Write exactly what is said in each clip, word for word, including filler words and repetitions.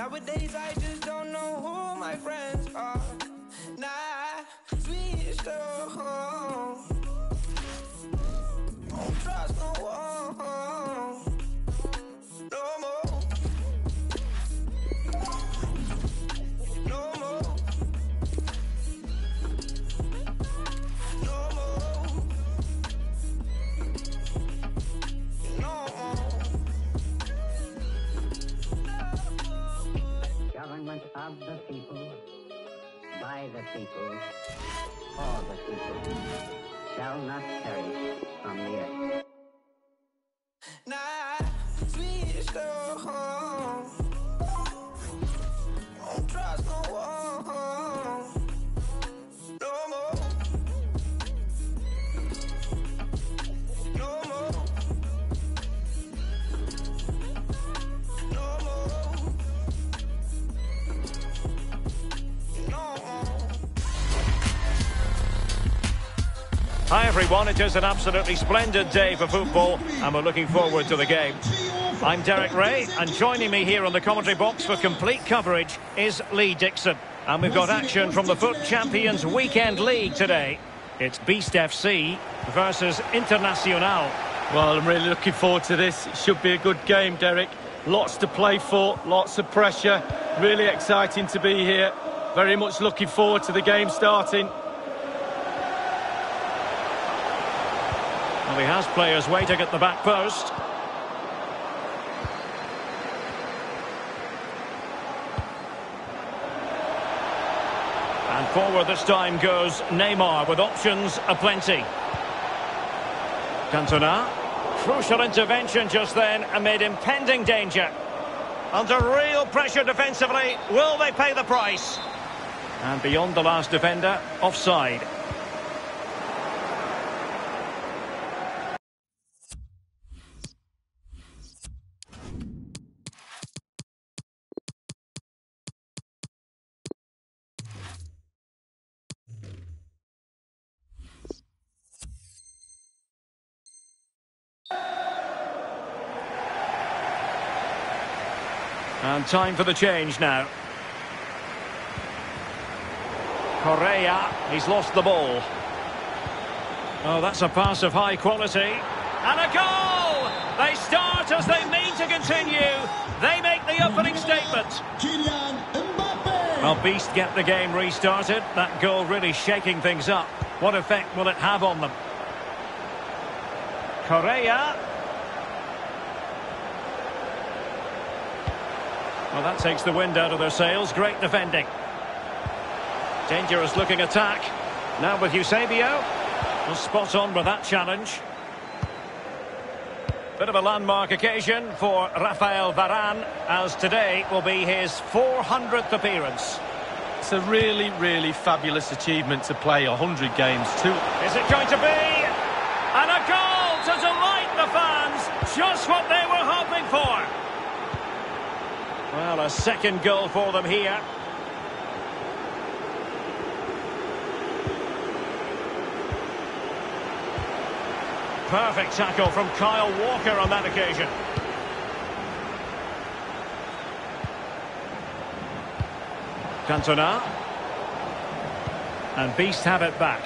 Nowadays I just don't know who my friends are. Nah, switched up home. Don't trust no one. No more. No more. No more. No more. Government of the people, by the people, for the people, shall not perish from the earth. Nah, switched up home. Don't trust no one. No more. No more. No more. No more. Hi everyone, it is an absolutely splendid day for football and we're looking forward to the game. I'm Derek Ray and joining me here on the commentary box for complete coverage is Lee Dixon. And we've got action from the Foot Champions Weekend League today. It's Beast F C versus Internacional. Well, I'm really looking forward to this. It should be a good game, Derek. Lots to play for, lots of pressure. Really exciting to be here. Very much looking forward to the game starting. Well, he has players waiting at the back post. And forward this time goes Neymar with options aplenty. Cantona. Crucial intervention just then amid impending danger. Under real pressure defensively, will they pay the price? And beyond the last defender, offside. And time for the change now. Correa, he's lost the ball. Oh, that's a pass of high quality. And a goal! They start as they mean to continue. They make the opening statement. Well, Beast get the game restarted. That goal really shaking things up. What effect will it have on them? Correa. Well, that takes the wind out of their sails. Great defending. Dangerous looking attack. Now with Eusebio. Well, spot on with that challenge. Bit of a landmark occasion for Rafael Varane, as today will be his four hundredth appearance. It's a really, really fabulous achievement to play one hundred games too. Is it going to be? And a goal to delight the fans. Just what they were hoping for. Well, a second goal for them here. Perfect tackle from Kyle Walker on that occasion. Cantona. And Beast have it back.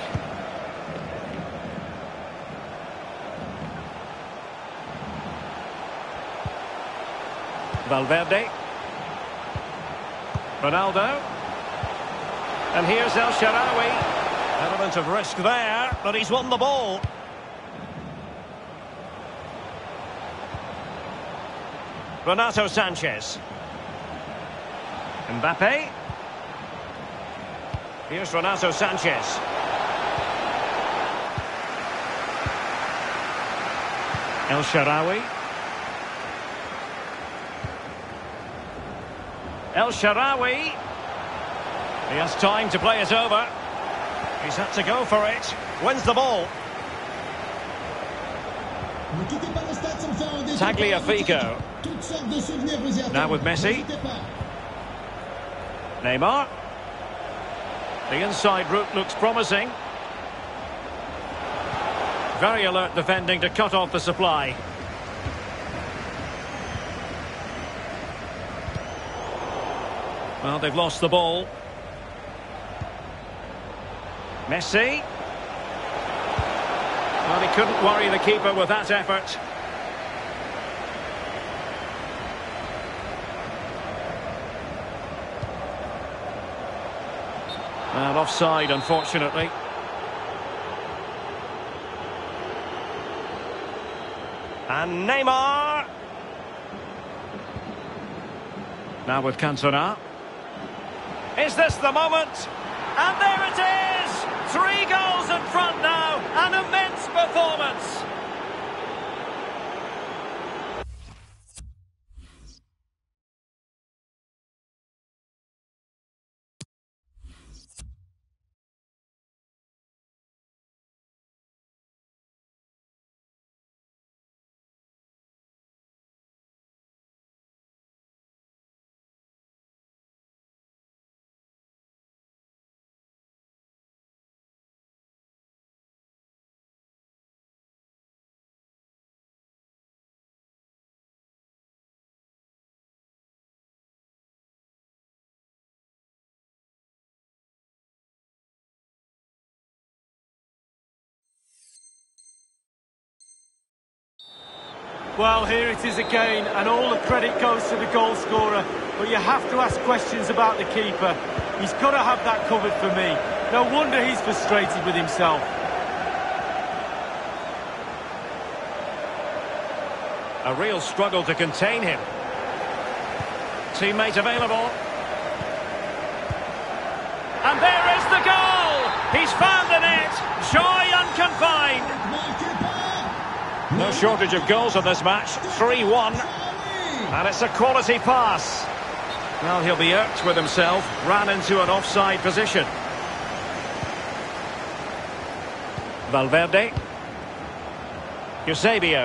Valverde. Ronaldo. And here's El Shaarawy. Element of risk there, but he's won the ball. Renato Sanchez. Mbappe. Here's Renato Sanchez. El Shaarawy. El Shaarawy. He has time to play it over. He's had to go for it. Wins the ball. Tagliafico. Now with Messi. Neymar. The inside route looks promising. Very alert defending to cut off the supply. Well, they've lost the ball. Messi. Well, he couldn't worry the keeper with that effort. And offside, unfortunately. And Neymar. Now with Cantona. Is this the moment? And there it is! Three goals in front now. An immense performance. Well, here it is again, and all the credit goes to the goal scorer. But you have to ask questions about the keeper. He's got to have that covered for me. No wonder he's frustrated with himself. A real struggle to contain him. Teammate available. And there is the goal! He's found the net! Joy unconfined! No shortage of goals in this match. three one. And it's a quality pass. Well, he'll be irked with himself. Ran into an offside position. Valverde. Eusebio.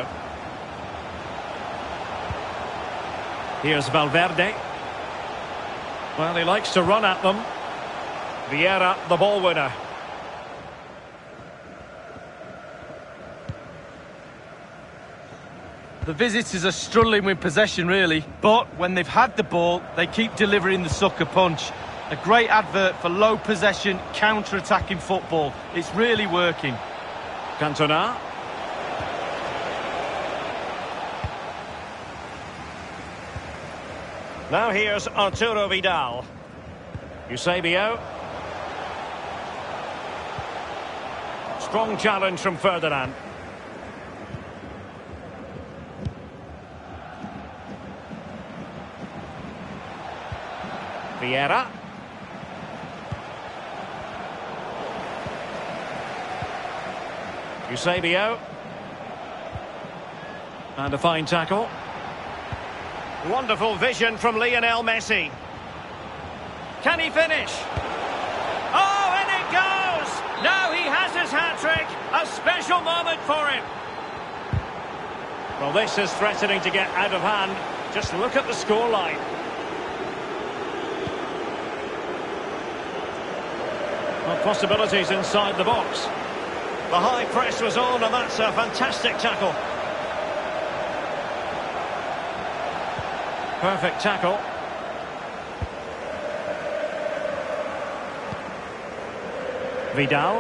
Here's Valverde. Well, he likes to run at them. Vieira, the ball winner. The visitors are struggling with possession, really. But when they've had the ball, they keep delivering the sucker punch. A great advert for low possession, counter-attacking football. It's really working. Cantona. Now here's Arturo Vidal. Eusebio. Strong challenge from Ferdinand. Vieira. Eusebio. And a fine tackle. Wonderful vision from Lionel Messi. Can he finish? Oh, and it goes! Now he has his hat-trick. A special moment for him. Well, this is threatening to get out of hand. Just look at the scoreline. Well, possibilities inside the box. The high press was on, and that's a fantastic tackle. Perfect tackle. Vidal.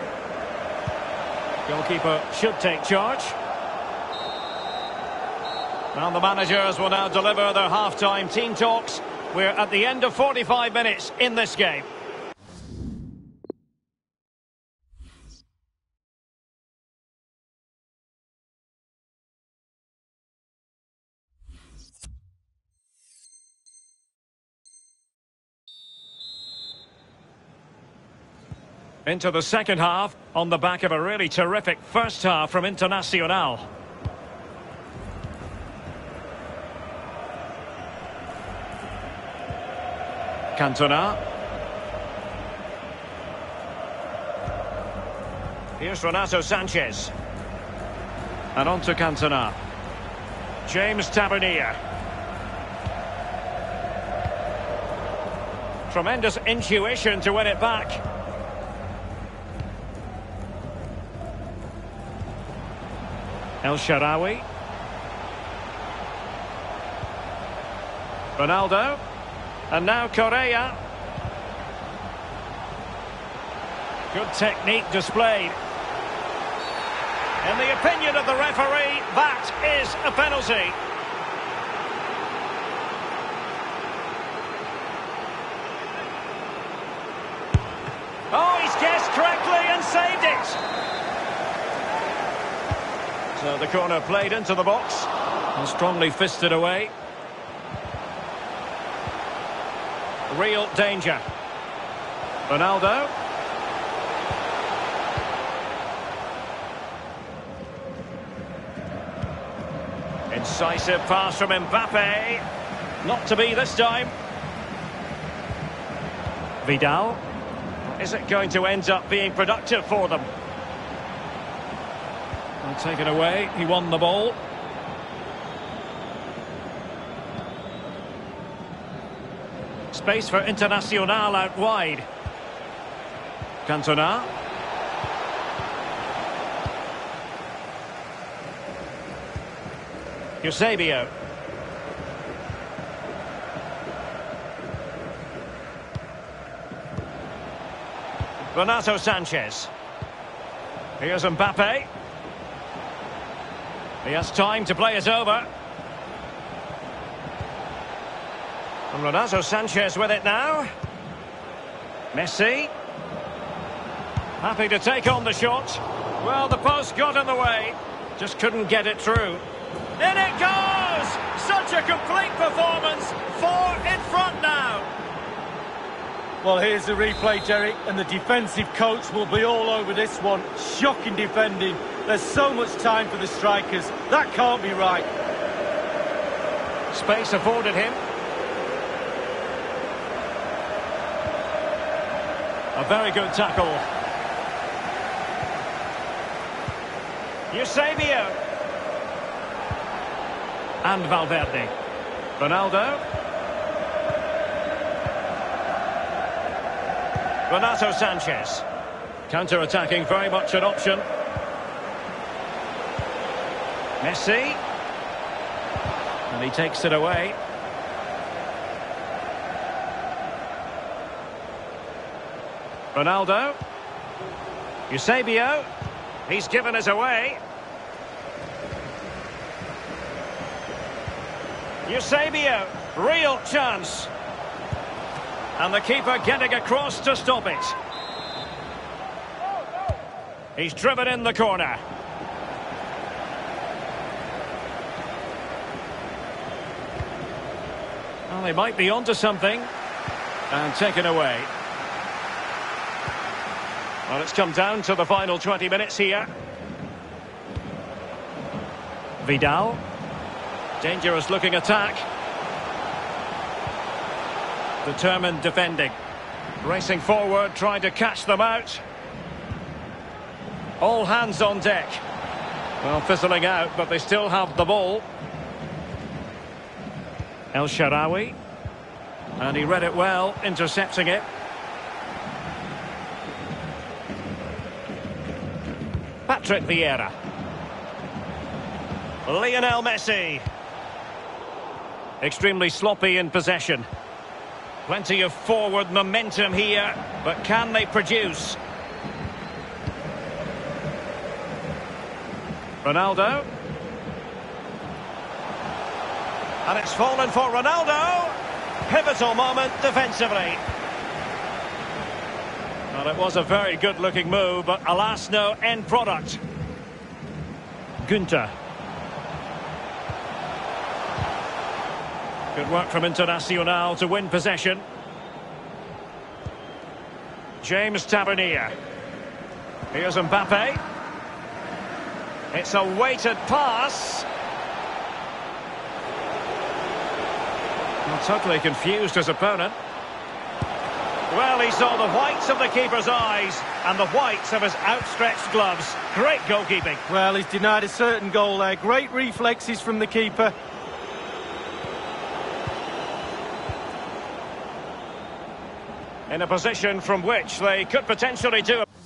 Goalkeeper should take charge. And the managers will now deliver their half-time team talks. We're at the end of forty-five minutes in this game. Into the second half, on the back of a really terrific first half from Internacional. Cantona. Here's Renato Sanchez. And on to Cantona. James Tavernier. Tremendous intuition to win it back. El Shaarawy. Ronaldo. And now Correa. Good technique displayed. In the opinion of the referee, that is a penalty. Oh, he's guessed correctly and saved it. So the corner played into the box and strongly fisted away. Real danger. Ronaldo. Incisive pass from Mbappe. Not to be this time. Vidal. Is it going to end up being productive for them? Well, taken away. He won the ball. Space for Internacional out wide. Cantona. Eusebio. Renato Sanchez. Here's Mbappe. He has time to play it over. And Renato Sanchez with it now. Messi. Happy to take on the shot. Well, the post got in the way. Just couldn't get it through. In it goes! Such a complete performance. Four in front now. Well, here's the replay, Derek, and the defensive coach will be all over this one. Shocking defending. There's so much time for the strikers. That can't be right. Space afforded him. A very good tackle. Eusebio. And Valverde. Ronaldo. Renato Sanchez. Counter-attacking, very much an option. Messi. And he takes it away. Ronaldo. Eusebio. He's given us away. Eusebio. Real chance. And the keeper getting across to stop it. He's driven in the corner. Well, they might be onto something. And taken away. Well, it's come down to the final twenty minutes here. Vidal. Dangerous looking attack. Determined defending. Racing forward, trying to catch them out. All hands on deck. Well, fizzling out, but they still have the ball. El Shaarawy. And he read it well, intercepting it. Patrick Vieira. Lionel Messi. Extremely sloppy in possession. Plenty of forward momentum here, but can they produce? Ronaldo. And it's fallen for Ronaldo. Pivotal moment defensively. Well, it was a very good-looking move, but alas, no end product. Günther. Good work from Internacional to win possession. James Tavernier. Here's Mbappe. It's a weighted pass. Well, totally confused his opponent. Well, he saw the whites of the keeper's eyes and the whites of his outstretched gloves. Great goalkeeping. Well, he's denied a certain goal there. Great reflexes from the keeper. In a position from which they could potentially do a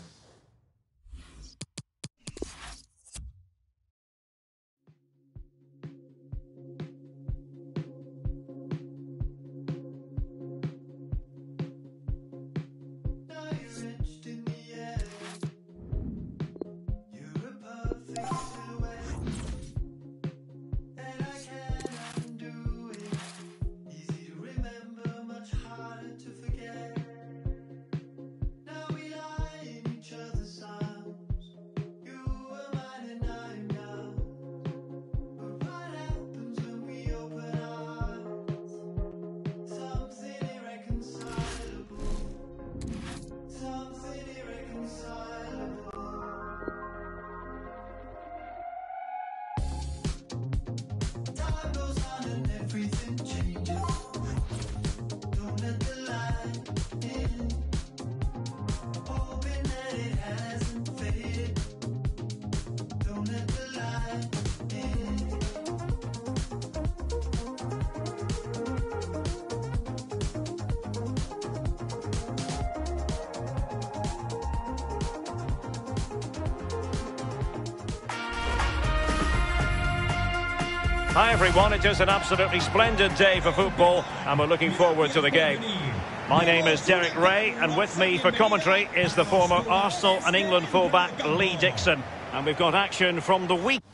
Hi everyone, it is an absolutely splendid day for football and we're looking forward to the game. My name is Derek Ray and with me for commentary is the former Arsenal and England fullback Lee Dixon. And we've got action from the week.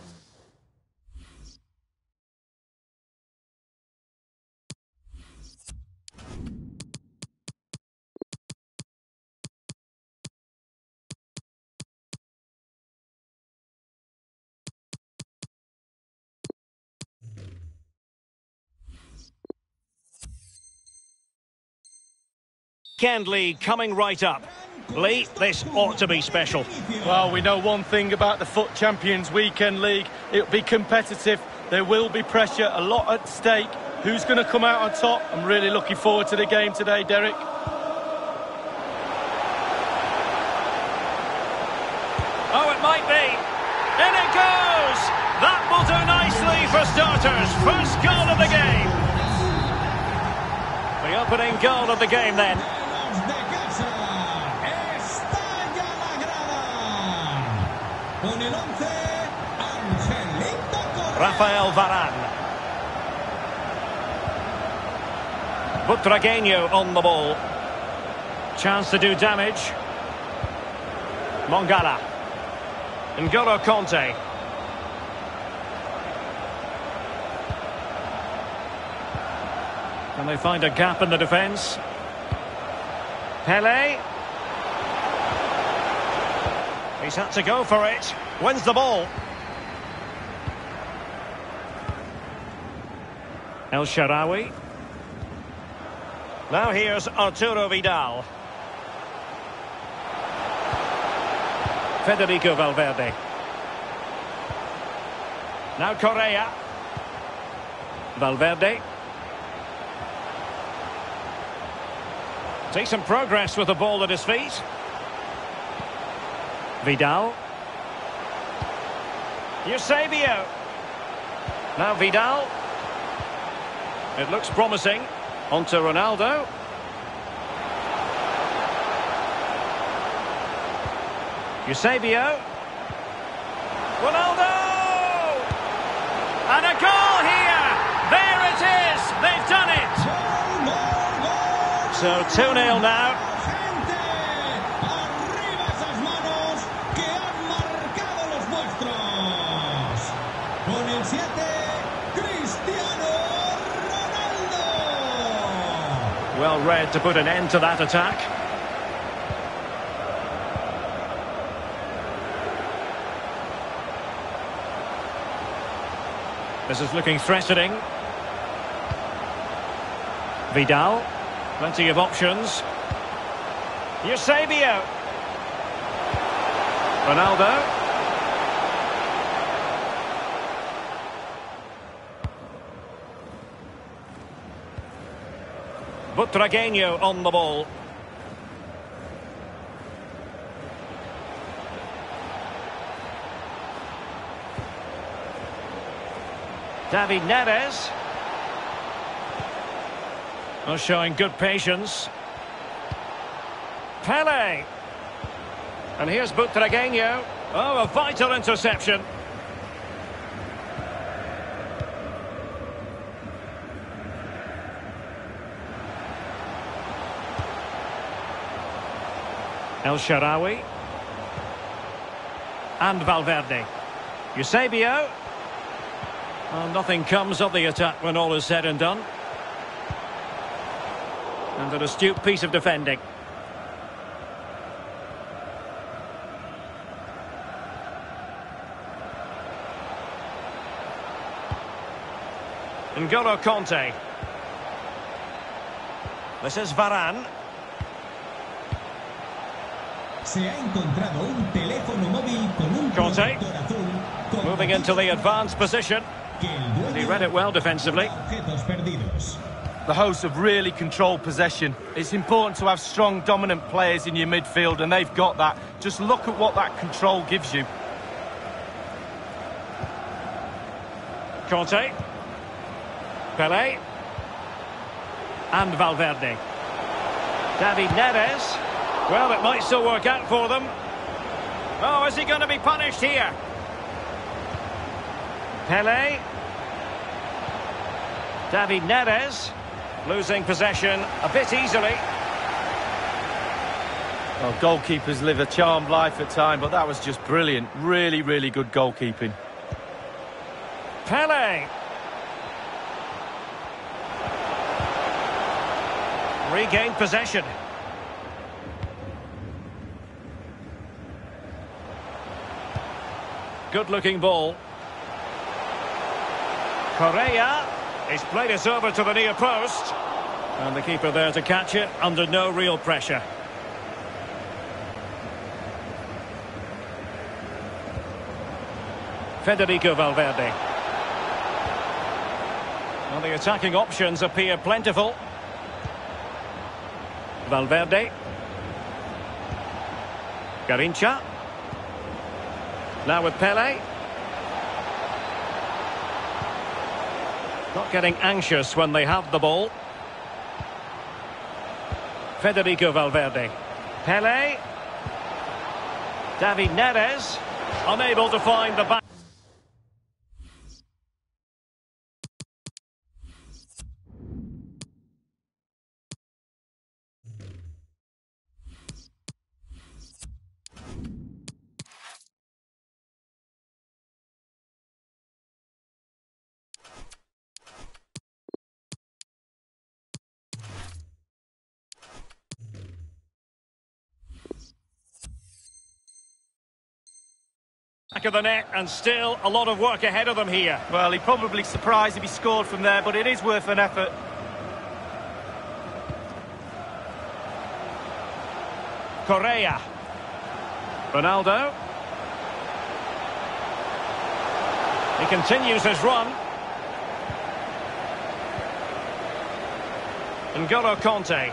Weekend League coming right up. Lee, this ought to be special. Well, we know one thing about the FUT Champions Weekend League. It'll be competitive. There will be pressure, a lot at stake. Who's going to come out on top? I'm really looking forward to the game today, Derek. Oh, it might be. In it goes! That will do nicely for starters. First goal of the game. The opening goal of the game then. Rafael Varane. Butragueño on the ball. Chance to do damage. Mongala. N'Golo Kanté. Can they find a gap in the defence? Pele. He's had to go for it. Wins the ball. El Shaarawy. Now here's Arturo Vidal. Federico Valverde. Now Correa. Valverde. Decent progress with the ball at his feet. Vidal. Eusebio. Now Vidal. It looks promising. On to Ronaldo. Eusebio. Ronaldo! And a goal here! There it is! They've done it! So two nil now. Well read to put an end to that attack. This is looking threatening. Vidal. Plenty of options. Eusebio. Ronaldo. Butragueño on the ball. David Neres. Oh, showing good patience. Pele. And here's Butragueño. Oh, a vital interception. El Shaarawy. And Valverde. Eusebio. Well, nothing comes of the attack when all is said and done. And an astute piece of defending. N'Golo Kanté. This is Varane. Se ha encontrado un teléfono móvil con un Kanté. protector azul. Moving into the advanced position. He read it well defensively. Objetos perdidos. The hosts have really controlled possession. It's important to have strong, dominant players in your midfield, and they've got that. Just look at what that control gives you. Kanté. Pele. And Valverde. David Neres. Well, it might still work out for them. Oh, is he going to be punished here? Pele. David Neres losing possession a bit easily. Well, goalkeepers live a charmed life at times, but that was just brilliant. Really, really good goalkeeping. Pele. Regained possession. Good-looking ball. Correa. He's played it over to the near post. And the keeper there to catch it under no real pressure. Federico Valverde. Well, the attacking options appear plentiful. Valverde. Garrincha. Now with Pele. Not getting anxious when they have the ball. Federico Valverde. Pele. David Neres. Unable to find the back. Back of the net, and still a lot of work ahead of them here. Well, he'd probably surprised if he scored from there, but it is worth an effort. Correa. Ronaldo. He continues his run. N'Golo Kanté.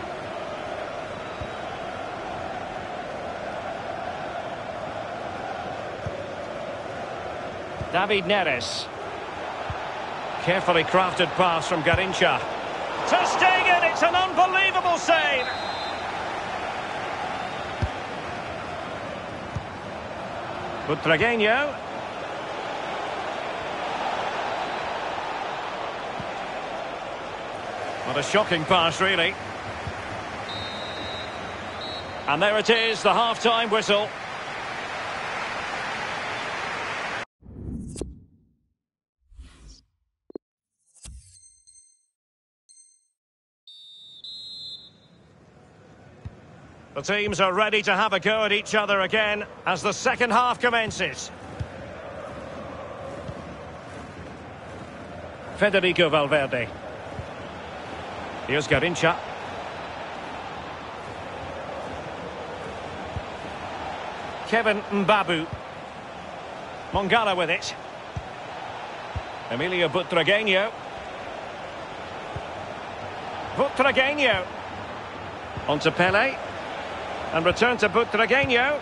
David Neres. Carefully crafted pass from Garrincha. Ter Stegen, it's an unbelievable save. Butragueño. What a shocking pass, really. And there it is, the half-time whistle. The teams are ready to have a go at each other again as the second half commences. Federico Valverde. Here's Garrincha. Kevin Mbabu. Mongala with it. Emilio Butragueño. Butragueño. On to Pele. And return to Butragueño.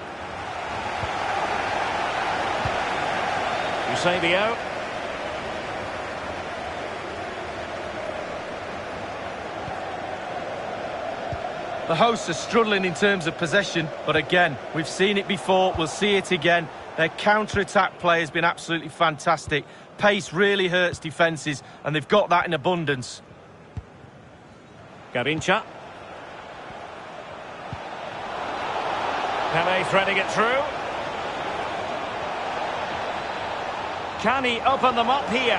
Eusebio. The hosts are struggling in terms of possession, but again, we've seen it before, we'll see it again. Their counter-attack play has been absolutely fantastic. Pace really hurts defences, and they've got that in abundance. Garrincha. Pele threading it through. Can he open them up here?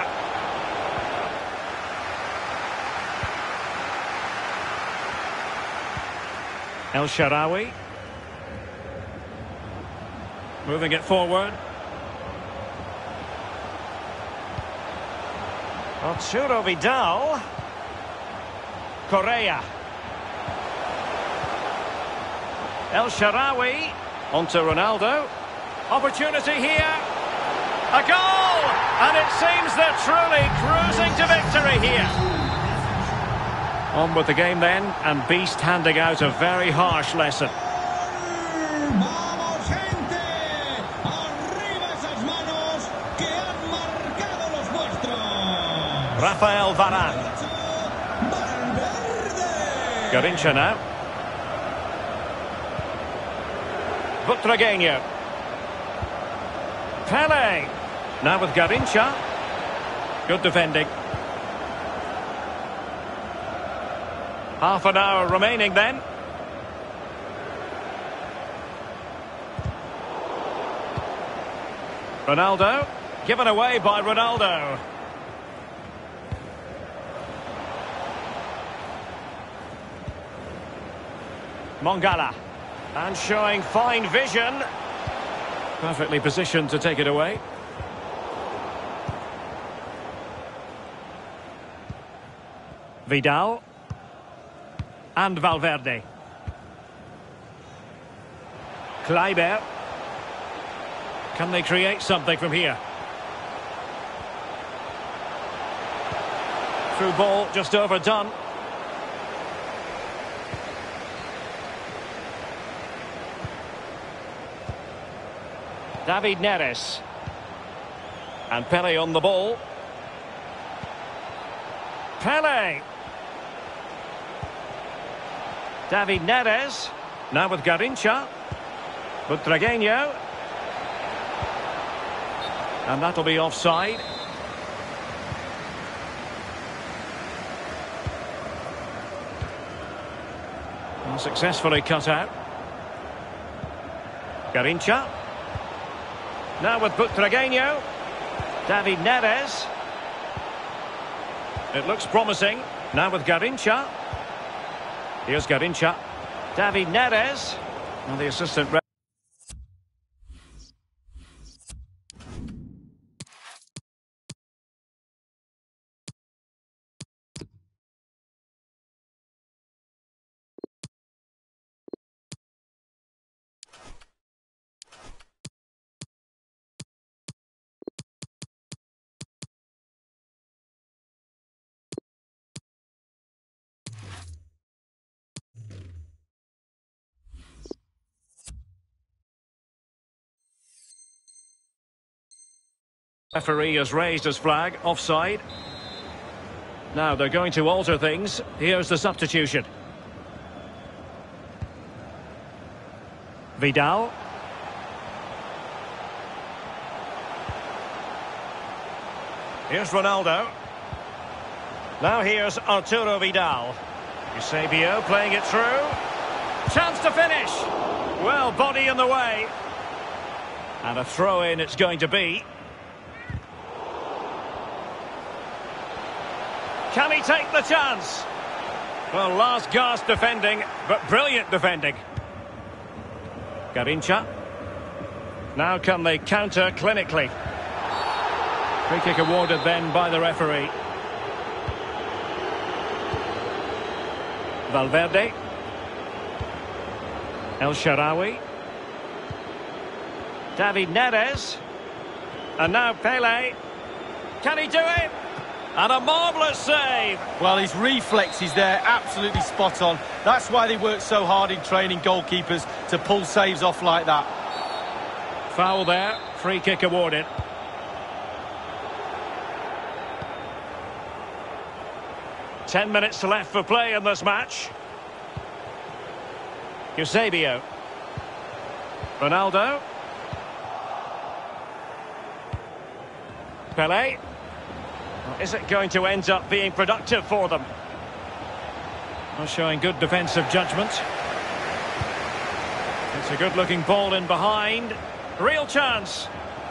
El Shaarawy. Moving it forward. Arturo Vidal. Correa. El Shaarawy. Onto Ronaldo. Opportunity here. A goal! And it seems they're truly cruising to victory here. On with the game then, and Beast handing out a very harsh lesson. ¡Vamos, gente! ¡Arriba esas manos que han marcado los vuestros! Rafael Varane. Valverde! Garrincha now. Butragueño. Pele. Now with Garrincha. Good defending. Half an hour remaining then. Ronaldo, given away by Ronaldo. Mongala, and showing fine vision. Perfectly positioned to take it away. Vidal. And Valverde. Kleiber. Can they create something from here? Through ball, just overdone. David Neres. And Pele on the ball. Pele. David Neres. Now with Garrincha. Butragueño. And that'll be offside. And successfully cut out. Garrincha. Now with Butragueño. David Neres. It looks promising. Now with Garrincha. Here's Garrincha. David Neres. And the assistant... Referee has raised his flag, offside. Now they're going to alter things. Here's the substitution. Vidal. Here's Ronaldo. Now here's Arturo Vidal. Eusebio playing it through. Chance to finish. Well, body in the way. And a throw-in it's going to be. Can he take the chance? Well, last gasp defending, but brilliant defending. Garrincha. Now can they counter clinically? Free kick awarded then by the referee. Valverde. El Shaarawy. David Neres. And now Pele. Can he do it? And a marvellous save. Well, his reflexes there, absolutely spot on. That's why they work so hard in training goalkeepers, to pull saves off like that. Foul there, free kick awarded. Ten minutes left for play in this match. Eusebio. Ronaldo. Pele. Is it going to end up being productive for them? Well, showing good defensive judgment. It's a good-looking ball in behind. Real chance.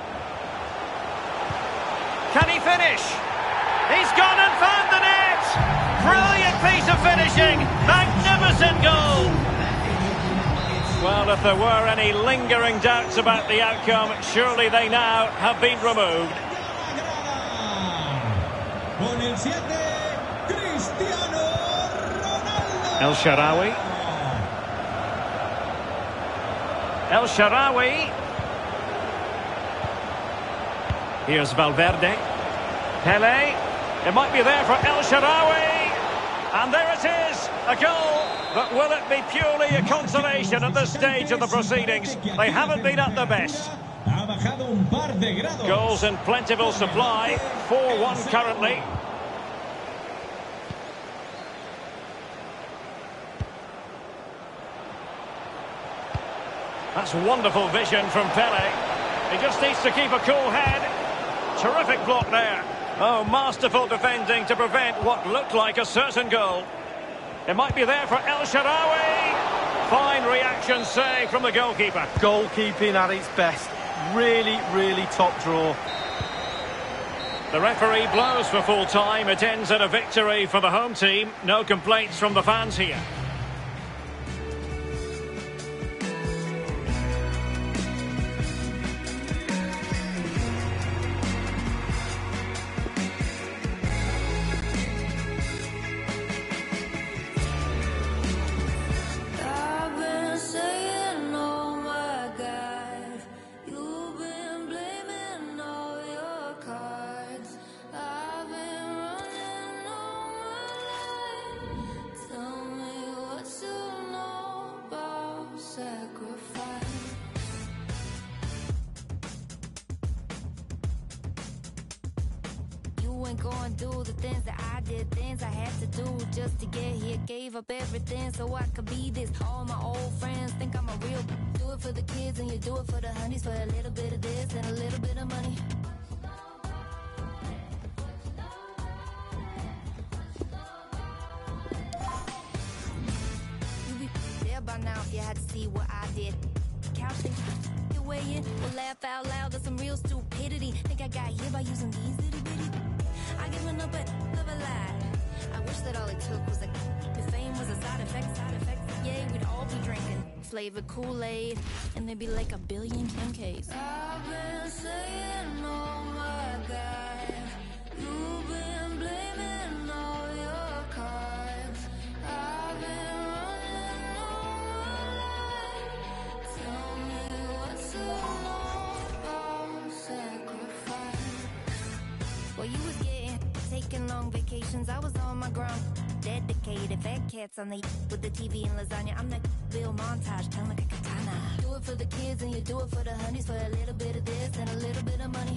Can he finish? He's gone and found the net! Brilliant piece of finishing! Magnificent goal! Well, if there were any lingering doubts about the outcome, surely they now have been removed. El Shaarawy. El Shaarawy. Here's Valverde. Pele. It might be there for El Shaarawy. And there it is, a goal. But will it be purely a consolation at this stage of the proceedings? They haven't been at their best. Goals in plentiful supply. four one currently. That's wonderful vision from Pele. He just needs to keep a cool head. Terrific block there. Oh, masterful defending to prevent what looked like a certain goal. It might be there for El Shaarawy. Fine reaction save from the goalkeeper. Goalkeeping at its best. Really, really top draw. The referee blows for full time. It ends in a victory for the home team. No complaints from the fans here. Going do the things that I did, things I had to do just to get here. Gave up everything so I could be this. All my old friends think I'm a real. Do it for the kids and you do it for the honeys, for a little bit of this and a little bit of money. You'd be there by now if you had to see what I did. Couch thing, your way in, will laugh out loud. That's some real stupidity. Think I got here by using these little bitty. I given up at of a lie. I wish that all it took was a if fame was a side effect, side effect. Yeah, we'd all be drinking flavored Kool-Aid, and there'd be like a billion Kim K's. I've been saying, oh my God, you've been blaming all your cards. I've been running all my life. Tell me what's so long about sacrifice. Well, you was getting taking long vacations. I was on my ground, dedicated. Fat cats on the with the T V and lasagna. I'm that Bill montage, telling like a katana. Do it for the kids and you do it for the honeys, for a little bit of this and a little bit of money.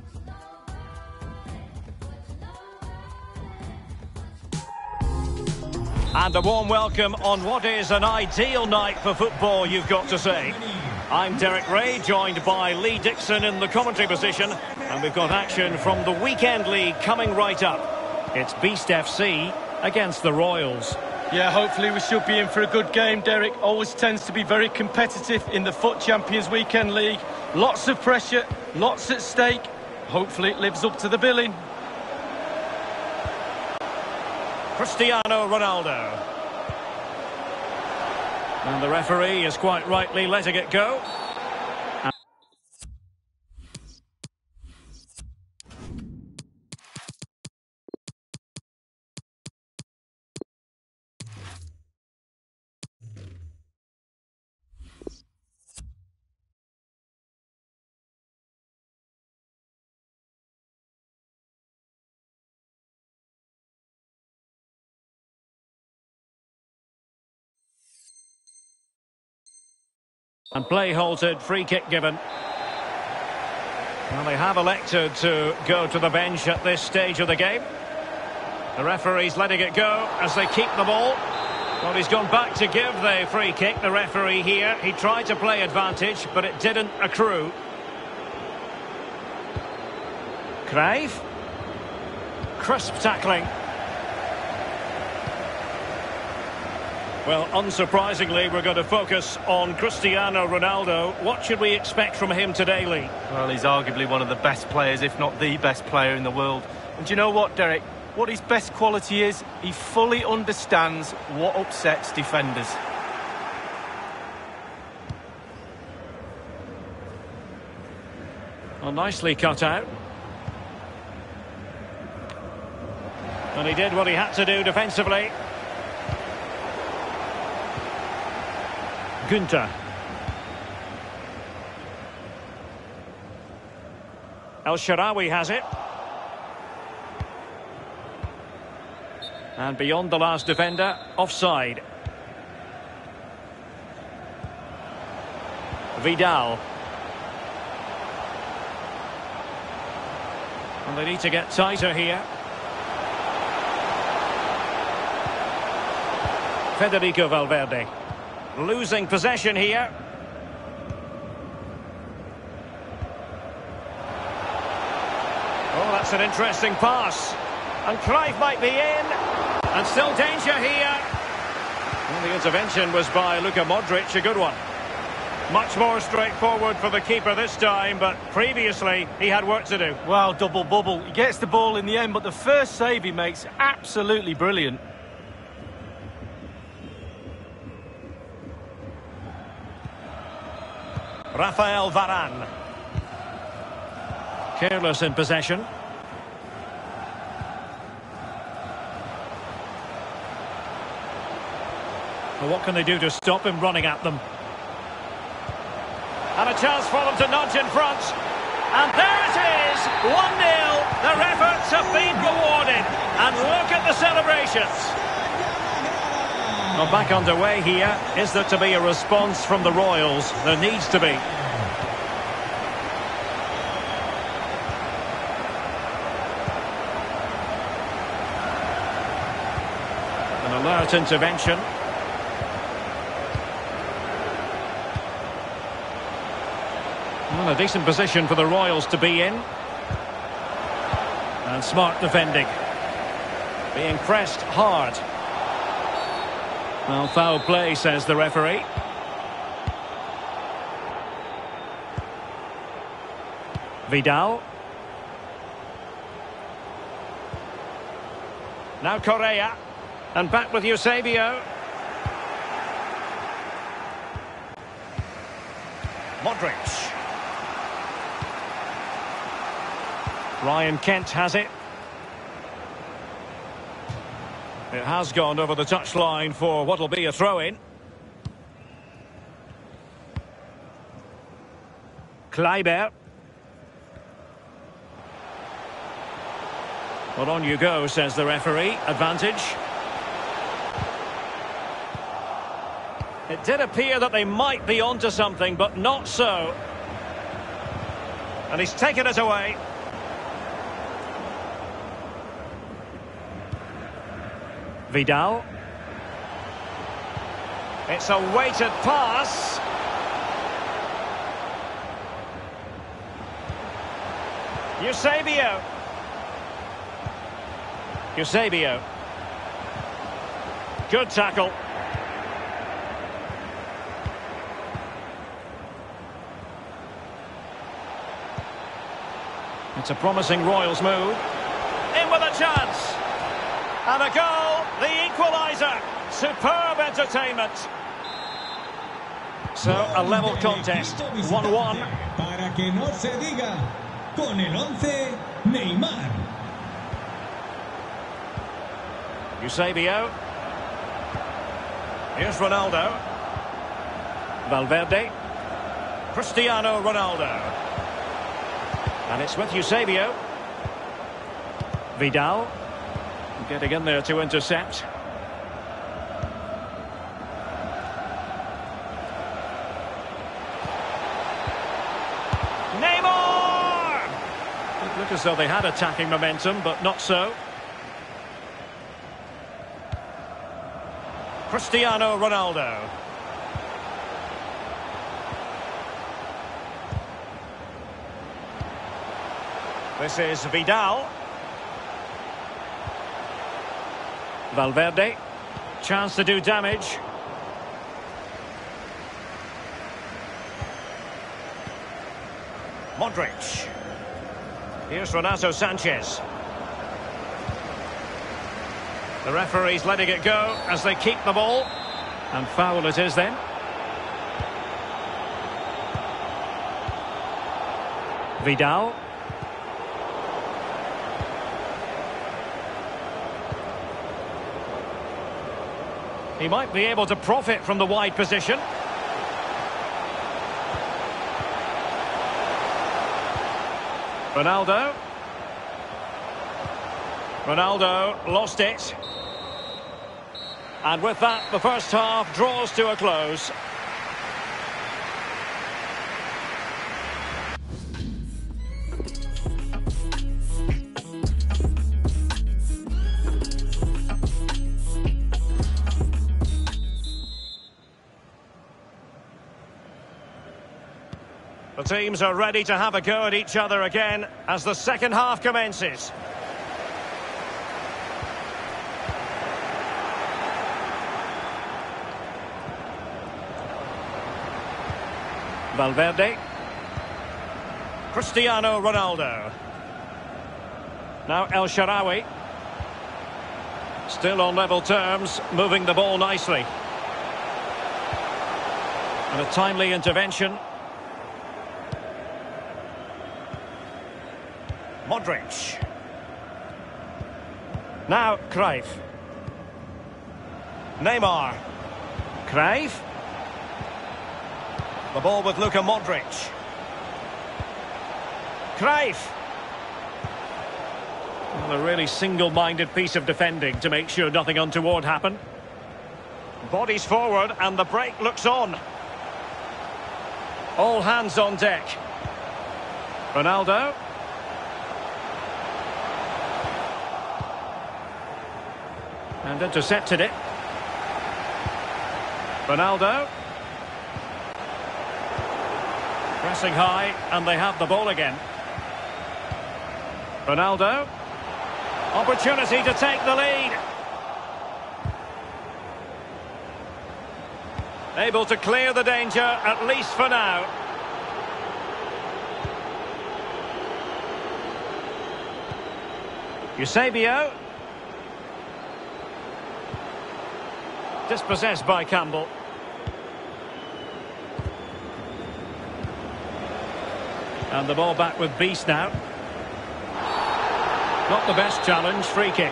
And a warm welcome on what is an ideal night for football, you've got to say. I'm Derek Ray, joined by Lee Dixon in the commentary position. And we've got action from the Weekend League coming right up. It's Beast F C against the Royals. Yeah, hopefully we should be in for a good game, Derek. Always tends to be very competitive in the Foot Champions Weekend League. Lots of pressure, lots at stake. Hopefully it lives up to the billing. Cristiano Ronaldo. And the referee is quite rightly letting it go. And play halted, free kick given. Well, they have elected to go to the bench at this stage of the game. The referee's letting it go as they keep the ball. Well, he's gone back to give the free kick, the referee here. He tried to play advantage, but it didn't accrue. Cruyff. Crisp tackling. Well, unsurprisingly, we're going to focus on Cristiano Ronaldo. What should we expect from him today, Lee? Well, he's arguably one of the best players, if not the best player in the world. And do you know what, Derek? What his best quality is, he fully understands what upsets defenders. Well, nicely cut out. And he did what he had to do defensively. Günther. El Shaarawy has it. And beyond the last defender, offside. Vidal. And they need to get tighter here. Federico Valverde. Losing possession here. Oh, that's an interesting pass. And Cruyff might be in. And still danger here. the intervention was by Luka Modric, a good one. Much more straightforward for the keeper this time, but previously he had work to do. Well, double bubble. He gets the ball in the end, but the first save he makes, absolutely brilliant. Rafael Varane. Careless in possession. Well, what can they do to stop him running at them? And a chance for them to nudge in front. And there it is, one nil. Their efforts have been rewarded. And look at the celebrations. Well, back underway here. Is there to be a response from the Royals? There needs to be. An alert intervention. Well, a decent position for the Royals to be in. And smart defending. Being pressed hard. Well, foul play, says the referee. Vidal. Now Correa. And back with Eusebio. Modric. Ryan Kent has it. It has gone over the touchline for what will be a throw-in. Kleiber. Well, on you go, says the referee. Advantage. It did appear that they might be onto something, but not so. And he's taken it away. Vidal. It's a weighted pass. Eusebio. Eusebio. Good tackle. It's a promising Royals move. In with a chance. And a goal, the equaliser. Superb entertainment. So, a level contest, one one. Para que no se diga, con el once, Neymar. Eusebio. Here's Ronaldo. Valverde. Cristiano Ronaldo. And it's with Eusebio. Vidal. Getting in there to intercept. Neymar! It looked as though they had attacking momentum, but not so. Cristiano Ronaldo. This is Vidal. Valverde. Chance to do damage. Modric. Here's Renato Sanchez. The referee's letting it go as they keep the ball. And foul it is then. Vidal. He might be able to profit from the wide position. Ronaldo. Ronaldo lost it. And with that, the first half draws to a close. The teams are ready to have a go at each other again as the second half commences. Valverde. Cristiano Ronaldo. Now El Shaarawy. Still on level terms, moving the ball nicely. And a timely intervention. Modric. Now Cruyff. Neymar. Cruyff. The ball with Luka Modric. Cruyff. Well, a really single-minded piece of defending to make sure nothing untoward happened. Bodies forward and the break looks on. All hands on deck. Ronaldo. And intercepted it. Ronaldo. Pressing high, and they have the ball again. Ronaldo. Opportunity to take the lead. Able to clear the danger, at least for now. Eusebio. Dispossessed by Campbell. And the ball back with Beast now. Not the best challenge, free kick.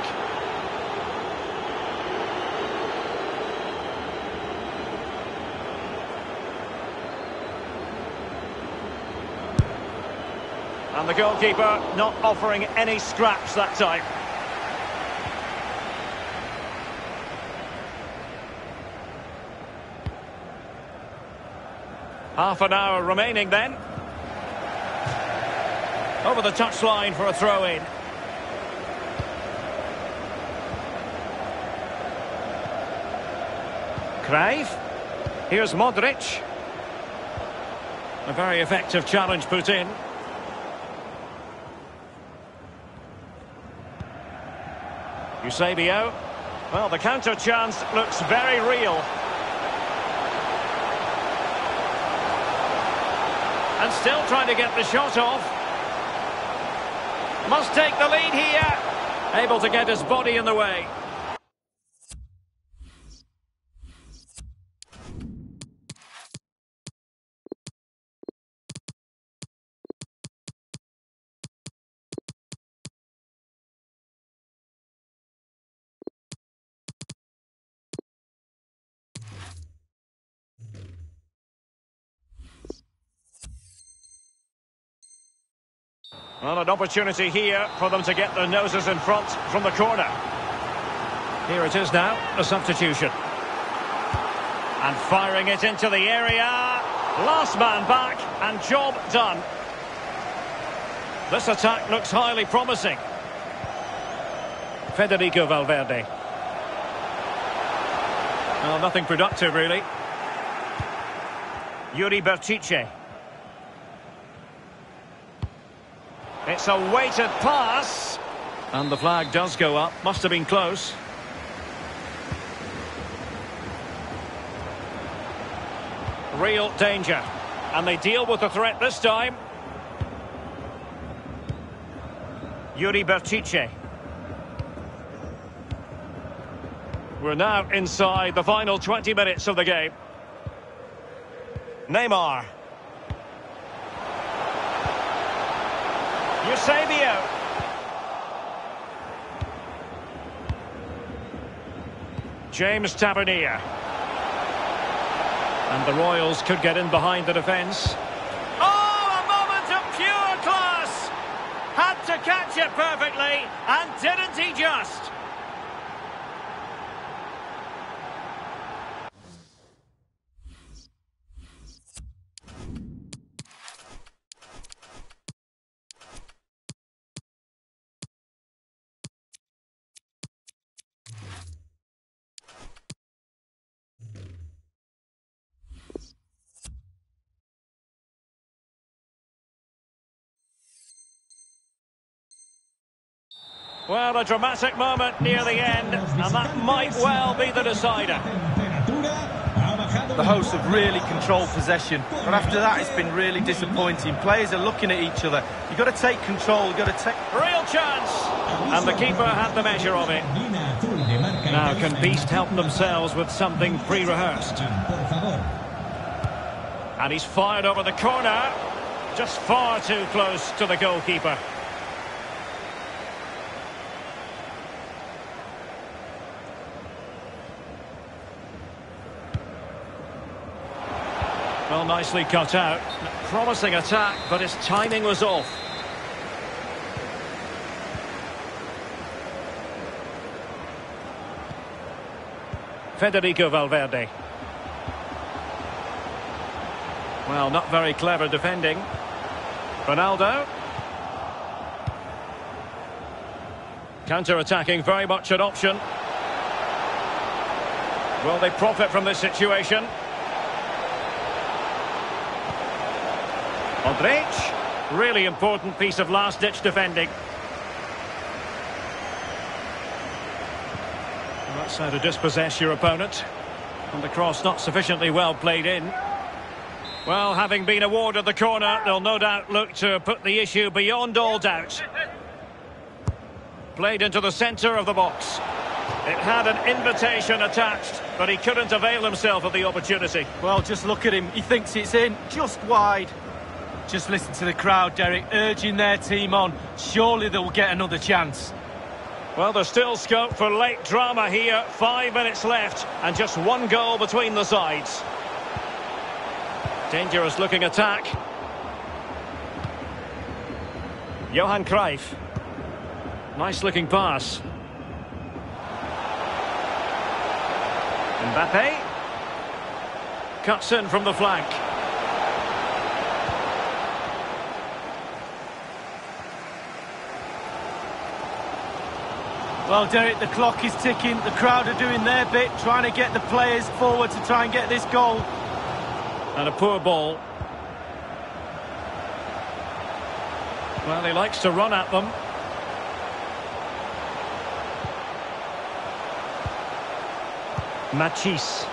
And the goalkeeper not offering any scraps that time. Half an hour remaining then. Over the touchline for a throw-in. Cruyff. Here's Modric. A very effective challenge put in. Eusebio. Well, the counter chance looks very real. And still trying to get the shot off. Must take the lead here. Able to get his body in the way. Well, an opportunity here for them to get their noses in front from the corner. Here it is now, a substitution. And firing it into the area. Last man back and job done. This attack looks highly promising. Federico Valverde. Well, nothing productive, really. Yuri Berchiche. It's a weighted pass. And the flag does go up. Must have been close. Real danger. And they deal with the threat this time. Yuri Berchiche. We're now inside the final twenty minutes of the game. Neymar. Eusebio. James Tavernier. And the Royals could get in behind the defence. Oh, a moment of pure class! Had to catch it perfectly, and didn't he just? Well, a dramatic moment near the end, and that might well be the decider. the hosts have really controlled possession. But after that, it's been really disappointing. Players are looking at each other. You've got to take control, you've got to take... Real chance! And the keeper had the measure of it. Now, can Beast help themselves with something pre-rehearsed? And he's fired over the corner. Just far too close to the goalkeeper. Well, nicely cut out. Promising attack, but his timing was off. Federico Valverde. Well, not very clever defending. Ronaldo. Counter-attacking, very much an option. Will they profit from this situation? Modric. Really important piece of last-ditch defending. That's how to dispossess your opponent. And the cross not sufficiently well played in. Well, having been awarded the corner, they'll no doubt look to put the issue beyond all doubt. Played into the centre of the box. It had an invitation attached, but he couldn't avail himself of the opportunity. Well, just look at him. He thinks it's in, just wide. Just listen to the crowd, Derek, urging their team on. Surely they'll get another chance. Well, there's still scope for late drama here. Five minutes left, and just one goal between the sides. Dangerous looking attack. Johan Cruyff. Nice looking pass. Mbappe. Cuts in from the flank. Well, Derek, the clock is ticking. The crowd are doing their bit, trying to get the players forward to try and get this goal. And a poor ball. Well, he likes to run at them. Machis.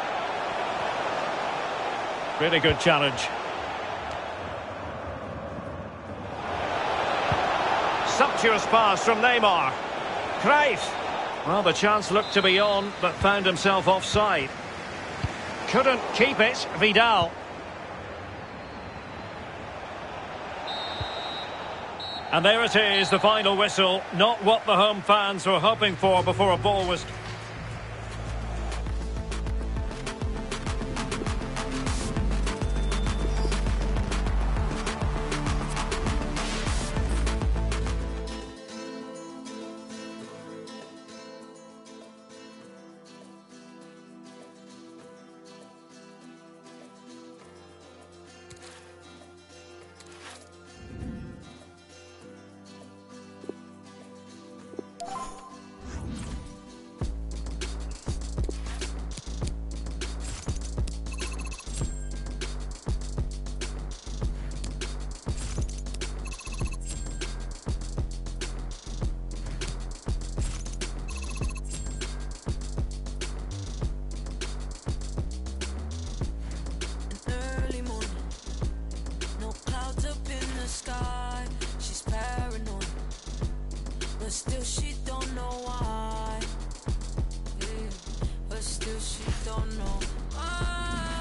Really good challenge. Sumptuous pass from Neymar. Cruyff. Well, the chance looked to be on, but found himself offside. Couldn't keep it, Vidal. And there it is, the final whistle. Not what the home fans were hoping for before a ball was... But still she don't know why. Yeah. But still she don't know why.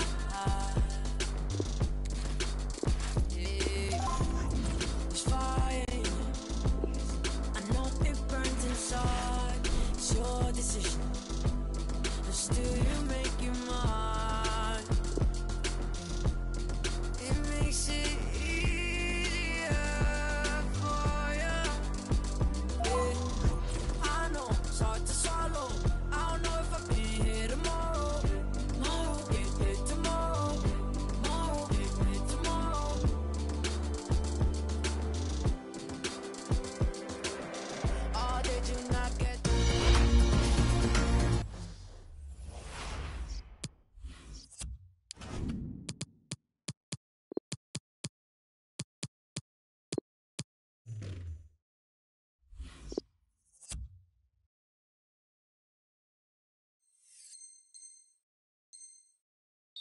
Yeah. There's fire in you. I know it burns inside. It's your decision. But still you make your mind. It makes it easier for you. Yeah.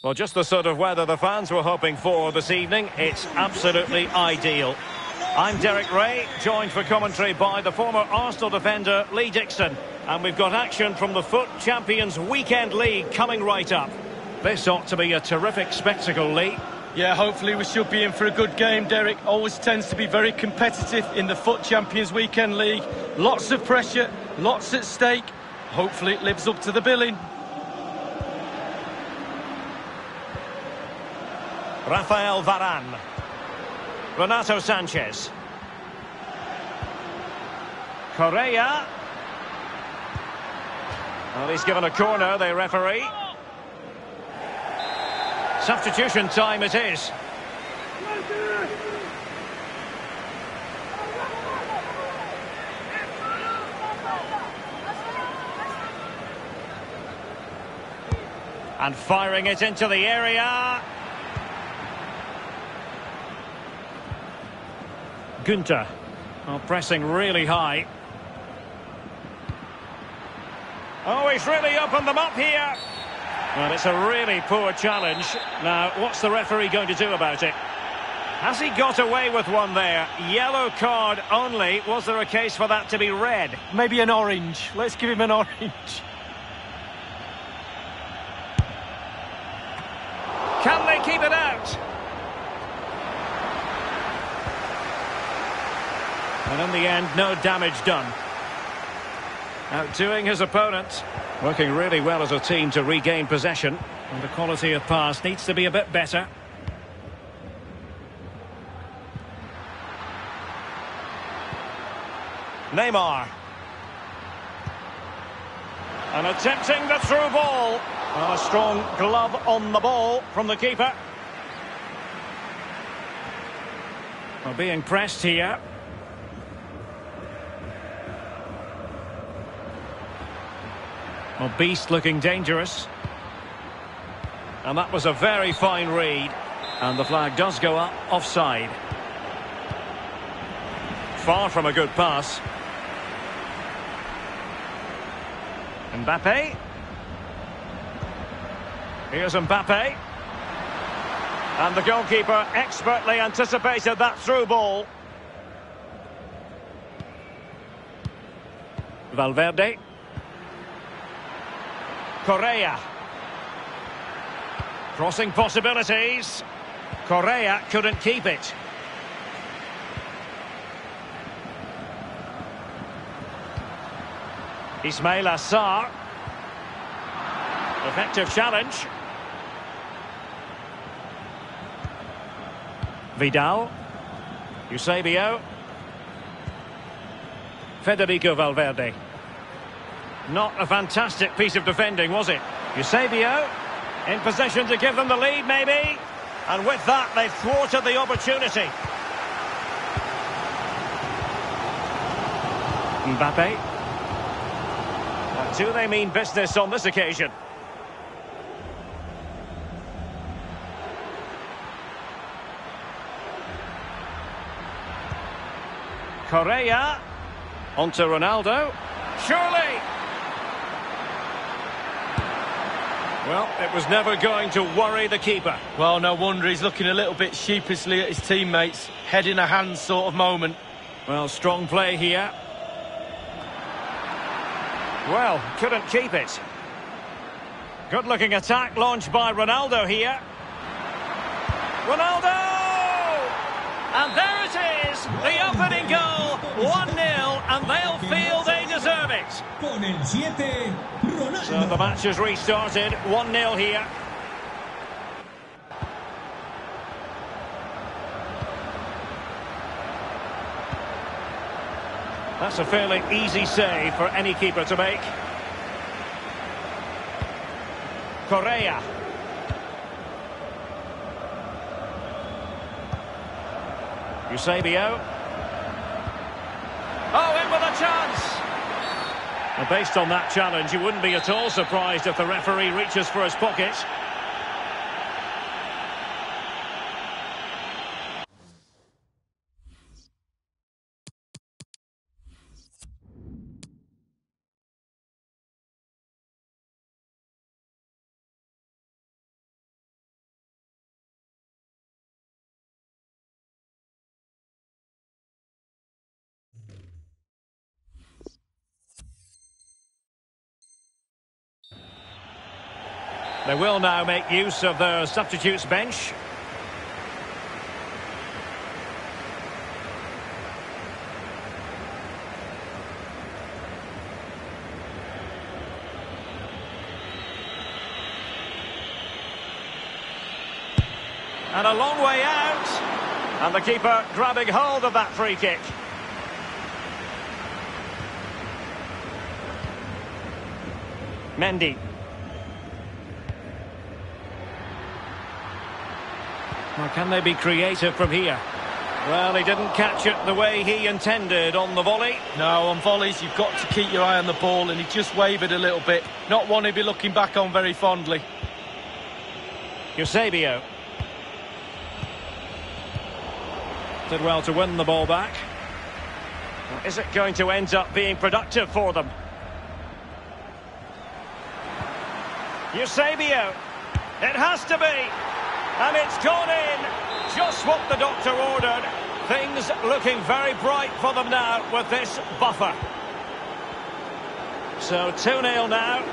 Well, just the sort of weather the fans were hoping for this evening. It's absolutely ideal. I'm Derek Ray, joined for commentary by the former Arsenal defender Lee Dixon. And we've got action from the Foot Champions Weekend League coming right up. This ought to be a terrific spectacle, Lee. Yeah, hopefully we should be in for a good game, Derek. Always tends to be very competitive in the Foot Champions Weekend League. Lots of pressure, lots at stake. Hopefully it lives up to the billing. Rafael Varane. Renato Sanchez. Correa. Well, he's given a corner, the referee. Substitution time it is. And firing it into the area. Günther. Oh, pressing really high. Oh, he's really opened them up here. Well, it's a really poor challenge. Now, what's the referee going to do about it? Has he got away with one there? Yellow card only. Was there a case for that to be red? Maybe an orange. Let's give him an orange. Can they keep it out? And in the end, no damage done. Outdoing his opponent. Working really well as a team to regain possession. And the quality of pass needs to be a bit better. Neymar. And attempting the through ball. And a strong glove on the ball from the keeper. Well, being pressed here. Well, Beast looking dangerous. And that was a very fine read. And the flag does go up offside. Far from a good pass. Mbappe. Here's Mbappe. And the goalkeeper expertly anticipated that through ball. Valverde. Correa. Crossing possibilities. Correa couldn't keep it. Ismail Assar. Effective challenge. Vidal. Eusebio. Federico Valverde. Not a fantastic piece of defending, was it? Eusebio in position to give them the lead, maybe. And with that, they've thwarted the opportunity. Mbappe. But do they mean business on this occasion? Correa. Onto Ronaldo. Surely. Well, it was never going to worry the keeper. Well, no wonder he's looking a little bit sheepishly at his teammates. Head in a hand sort of moment. Well, strong play here. Well, couldn't keep it. Good-looking attack launched by Ronaldo here. Ronaldo! And there it is, the opening goal, one nil, and they'll feel they deserve it. Con el siete, Ronaldo. So the match has restarted, one nil here. That's a fairly easy save for any keeper to make. Correa. Eusebio. Oh, in with a chance. And based on that challenge, you wouldn't be at all surprised if the referee reaches for his pocket. They will now make use of their substitutes bench. And a long way out. And the keeper grabbing hold of that free kick. Mendy. Now, can they be creative from here? Well, he didn't catch it the way he intended on the volley. No, on volleys, you've got to keep your eye on the ball, and he just wavered a little bit. Not one he'd be looking back on very fondly. Eusebio. Did well to win the ball back. Well, is it going to end up being productive for them? Eusebio. It has to be. And it's gone in. Just what the doctor ordered. Things looking very bright for them now with this buffer. So two nil now.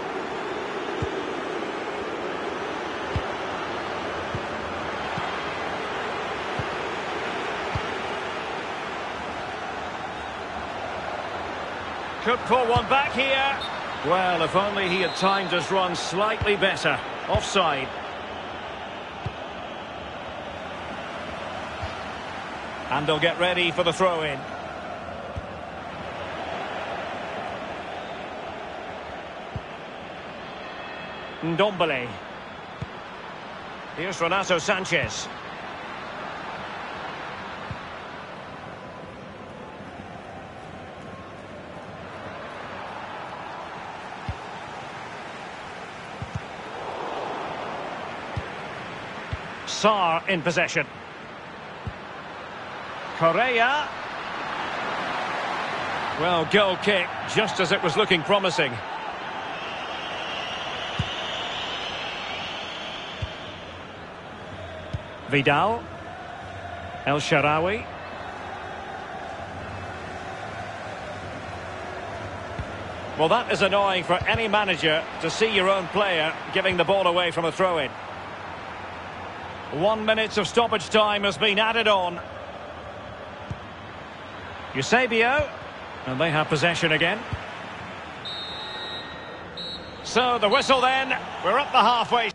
Could pull one back here. Well, if only he had timed his run slightly better. Offside. And they'll get ready for the throw-in. Ndombele. Here's Renato Sanchez. Sarr in possession. Correa. Well, goal kick, just as it was looking promising. Vidal. El Shaarawy. Well, that is annoying for any manager to see your own player giving the ball away from a throw-in. One minute of stoppage time has been added on. Eusebio. And they have possession again. So the whistle then. We're up the halfway.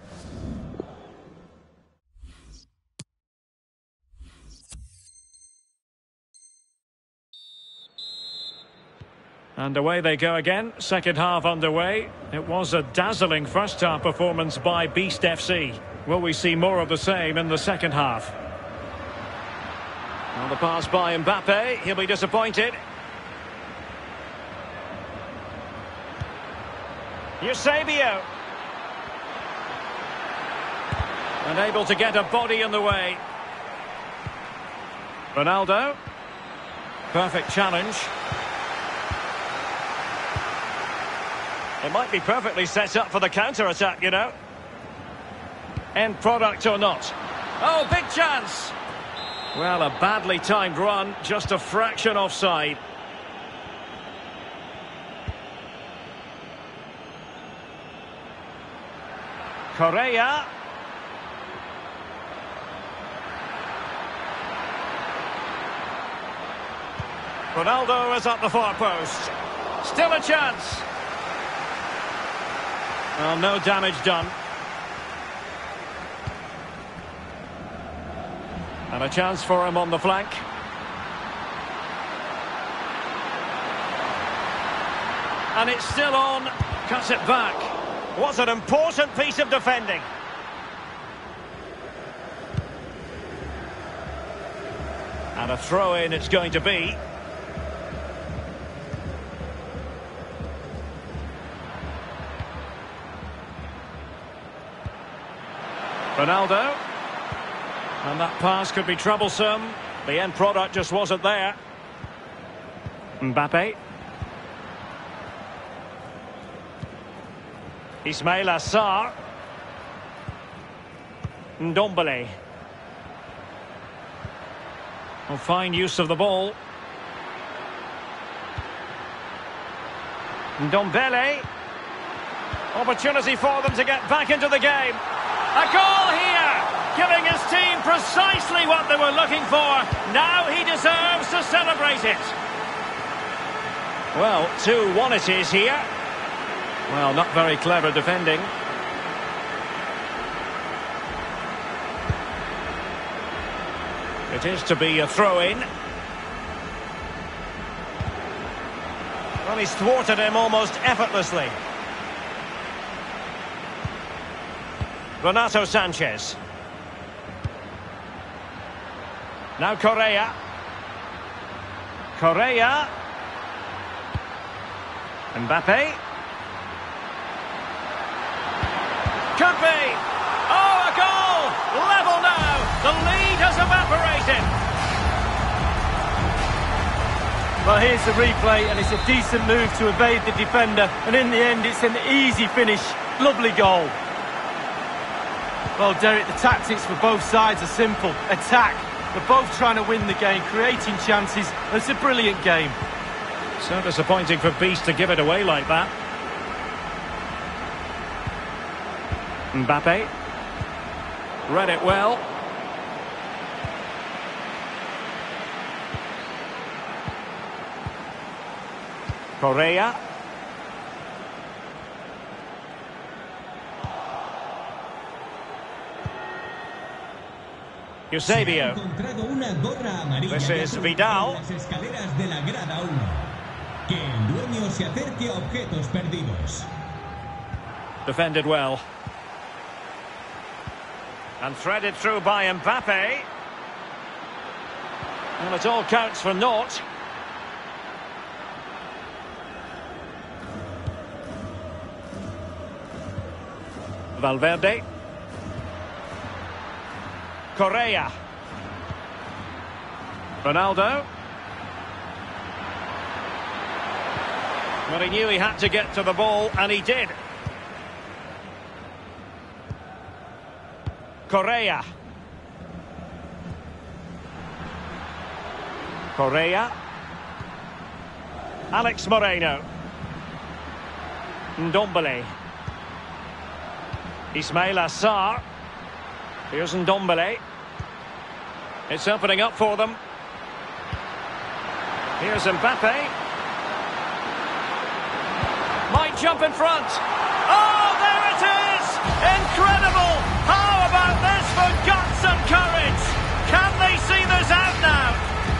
And away they go again. Second half underway. It was a dazzling first half performance by Beast F C. Will we see more of the same in the second half? Well, the pass by Mbappe. He'll be disappointed. Eusebio. Unable to get a body in the way. Ronaldo. Perfect challenge. It might be perfectly set up for the counter-attack, you know. End product or not. Oh, big chance! Well, a badly timed run, just a fraction offside. Correa. Ronaldo is at the far post. Still a chance. Well, no damage done. And a chance for him on the flank. And it's still on. Cuts it back. What an important piece of defending. And a throw-in it's going to be. Ronaldo. And that pass could be troublesome. The end product just wasn't there. Mbappe. Ismaila Sarr. Ndombele. Well, fine use of the ball. Ndombele. Opportunity for them to get back into the game. A goal here, giving his team precisely what they were looking for. Now he deserves to celebrate it. Well, two one it is here. Well, not very clever defending. It is to be a throw-in. Well, he's thwarted him almost effortlessly. Renato Sanchez. Now Correa. Correa. Mbappe. Could be. Oh, a goal! Level now. The lead has evaporated. Well, here's the replay, and it's a decent move to evade the defender. And in the end, it's an easy finish. Lovely goal. Well, Derek, the tactics for both sides are simple. Attack. They're both trying to win the game, creating chances. It's a brilliant game. So disappointing for Beast to give it away like that. Mbappe. Read it well. Correa. Eusebio. This is Vidal. Las escaleras de la grada uno. Que el dueño se acerque a objetos perdidos. Defended well. And threaded through by Mbappe. And it all counts for naught. Valverde. Correa. Ronaldo. Well, he knew he had to get to the ball, and he did. Correa. Correa. Alex Moreno. Ndombele. Ismail Assar. Here's Ndombele. It's opening up for them. Here's Mbappe. Might jump in front. Oh, there it is! Incredible! How about this for guts and courage? Can they see this out now?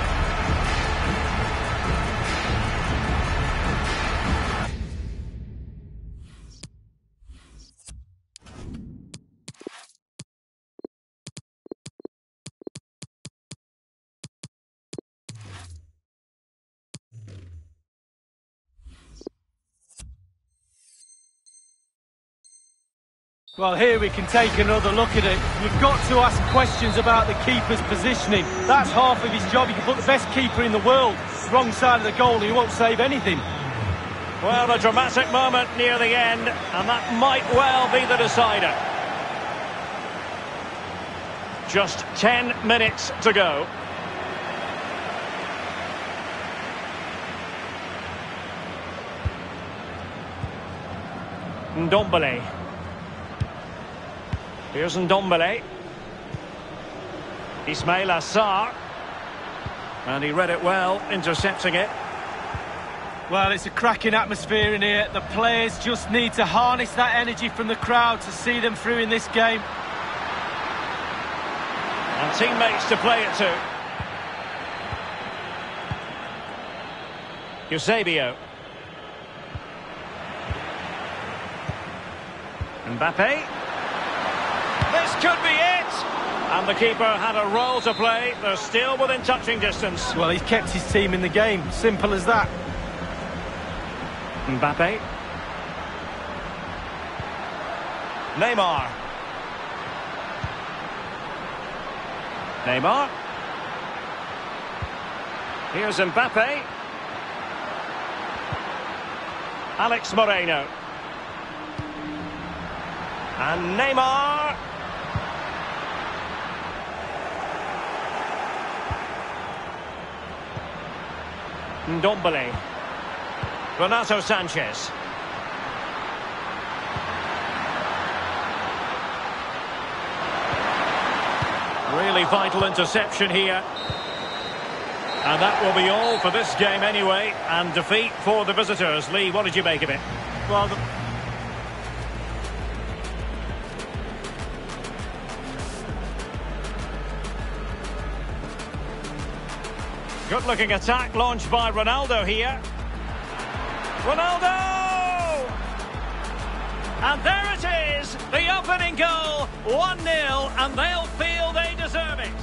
Well, here we can take another look at it. You've got to ask questions about the keeper's positioning. That's half of his job. You can put the best keeper in the world wrong side of the goal and he won't save anything. Well, a dramatic moment near the end, and that might well be the decider. Just ten minutes to go. Ndombele. Here's Ndombele. Ismail Assar. And he read it well, intercepting it. Well, it's a cracking atmosphere in here. The players just need to harness that energy from the crowd to see them through in this game. And teammates to play it to. Eusebio. Mbappe. This could be it! And the keeper had a role to play. They're still within touching distance. Well, he's kept his team in the game. Simple as that. Mbappe. Neymar. Neymar. Here's Mbappe. Alex Moreno. And Neymar. Ndombele. Renato Sanchez. really vital interception here. And that will be all for this game anyway. And defeat for the visitors. Lee, what did you make of it? Well, the... Good-looking attack launched by Ronaldo here. Ronaldo! And there it is, the opening goal, one nil, and they'll feel they deserve it.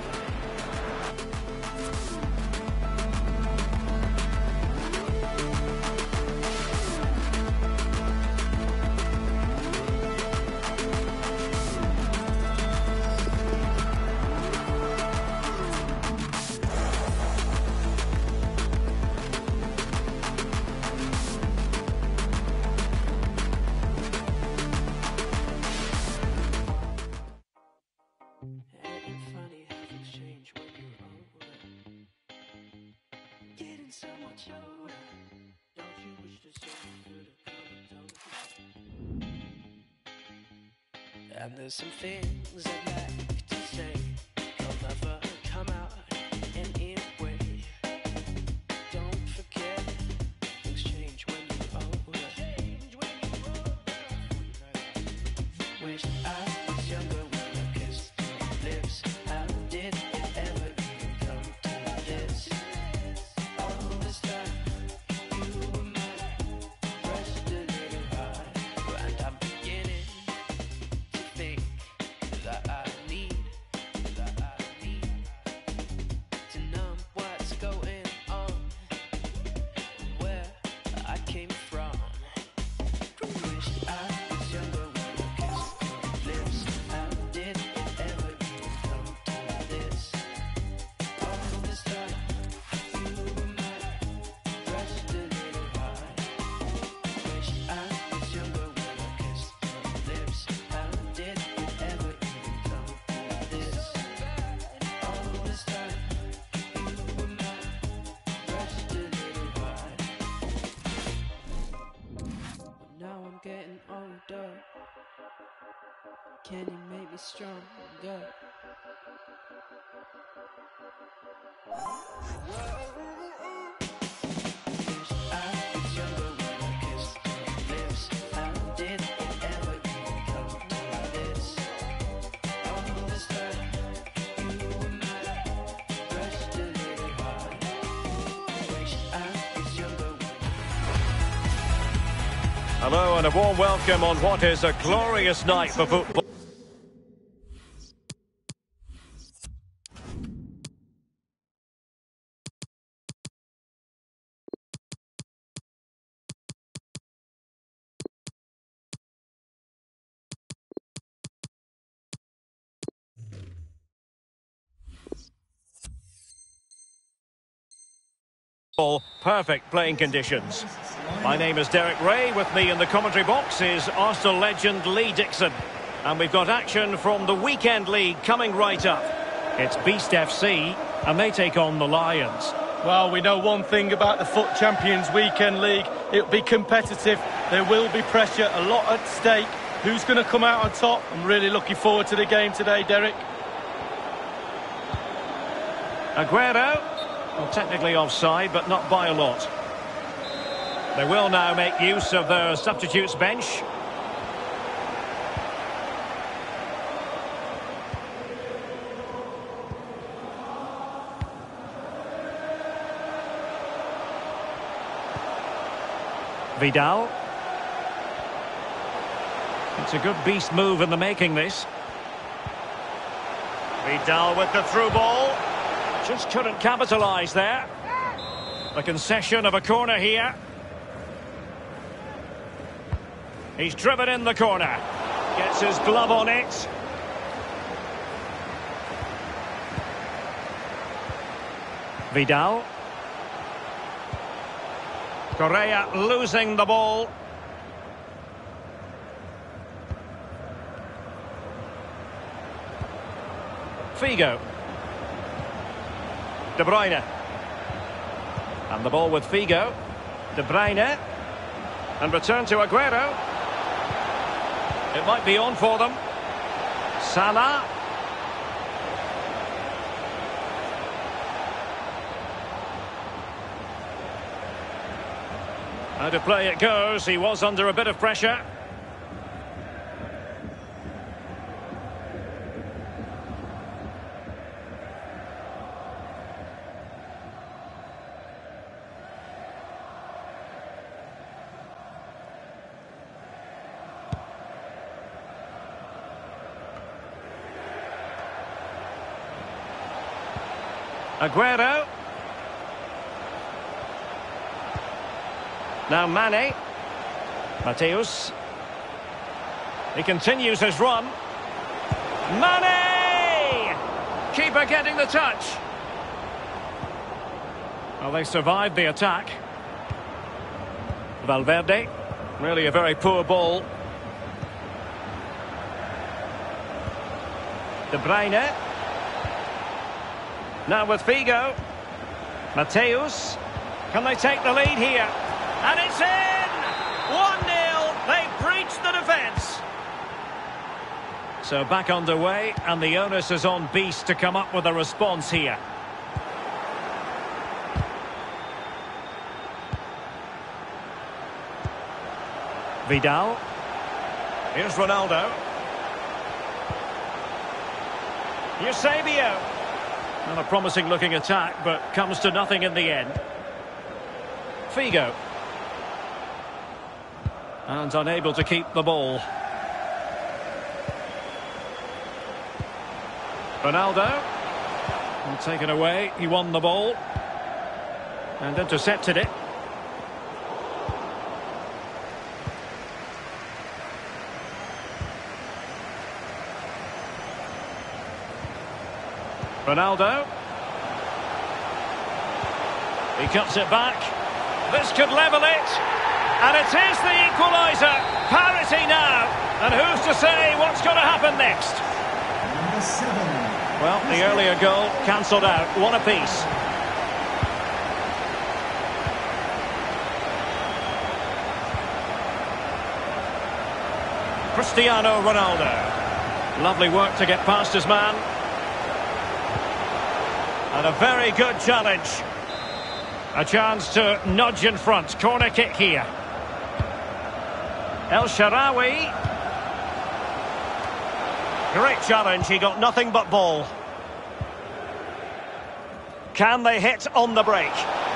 And there's some things I'd like to say, they'll never come out anyway. Don't forget, things change when you're older. Wish I was younger when I kissed your lips. How did it ever even come to this? All this time, you were mine, pressed a little hard, and I'm beginning that I need, that I need to numb what's going on, where I came from. Wish I was younger when I kissed your lips. How did it ever even come to this? All this time, you were mine, pressed a little hard. Wish I was younger when I kissed your lips. How did it ever even come to this? All this time, you were mine, pressed a little hard. But now I'm getting older. Can you make me stronger? Wish I was younger when I kissed your lips. How did it ever even come to this? All this time, you were mine, pressed a little hard. Wish I was younger when Hello and a warm welcome on what is a glorious night for football. Perfect playing conditions. My name is Derek Ray. With me in the commentary box is Arsenal legend Lee Dixon. And we've got action from the Weekend League coming right up. It's Beast F C and they take on the Lions. Well, we know one thing about the FUT Champions Weekend League. It'll be competitive. There will be pressure, a lot at stake. Who's going to come out on top? I'm really looking forward to the game today, Derek. Aguero. Well, technically offside, but not by a lot. They will now make use of their substitutes bench. Vidal. It's a good beast move in the making, this. Vidal with the through ball. Just couldn't capitalise there. The concession of a corner here. He's driven in the corner. Gets his glove on it. Vidal. Correa losing the ball. Figo. De Bruyne. And the ball with Figo. De Bruyne. And return to Aguero. It might be on for them. Salah. Out of play it goes. He was under a bit of pressure. Aguero. Now Mane. Mateus. He continues his run. Mane! Keeper getting the touch. Well, they survived the attack. Valverde. Really a very poor ball. De Bruyne. Now with Figo. Mateus. Can they take the lead here? And it's in! one nil. They've breached the defence. So back underway, and the onus is on Beast to come up with a response here. Vidal. Here's Ronaldo. Eusebio. Not a promising looking attack, but comes to nothing in the end. Figo. And unable to keep the ball. Ronaldo. And taken away. He won the ball. And intercepted it. Ronaldo. He cuts it back. This could level it. And it is the equaliser. Parity now. And who's to say what's going to happen next? Number seven. Well, the earlier goal cancelled out. One apiece. Cristiano Ronaldo. Lovely work to get past his man. And a very good challenge. A chance to nudge in front. Corner kick here. El Shaarawy. Great challenge. He got nothing but ball. Can they hit on the break?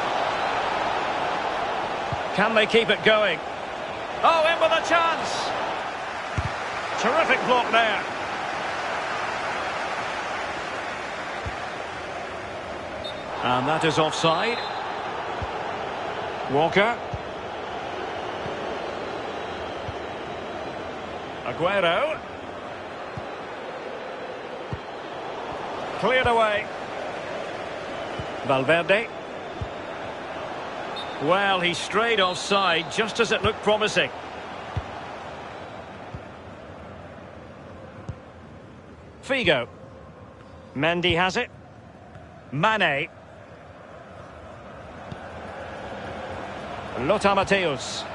Can they keep it going? Oh, in with a chance. Terrific block there. And that is offside. Walker. Aguero. Cleared away. Valverde. Well, he strayed offside just as it looked promising. Figo. Mendy has it. Mane. Lothar Matthäus.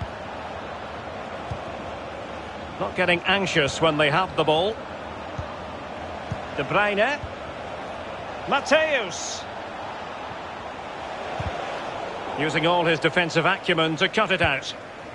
Not getting anxious when they have the ball. De Bruyne. Matthäus. Using all his defensive acumen to cut it out.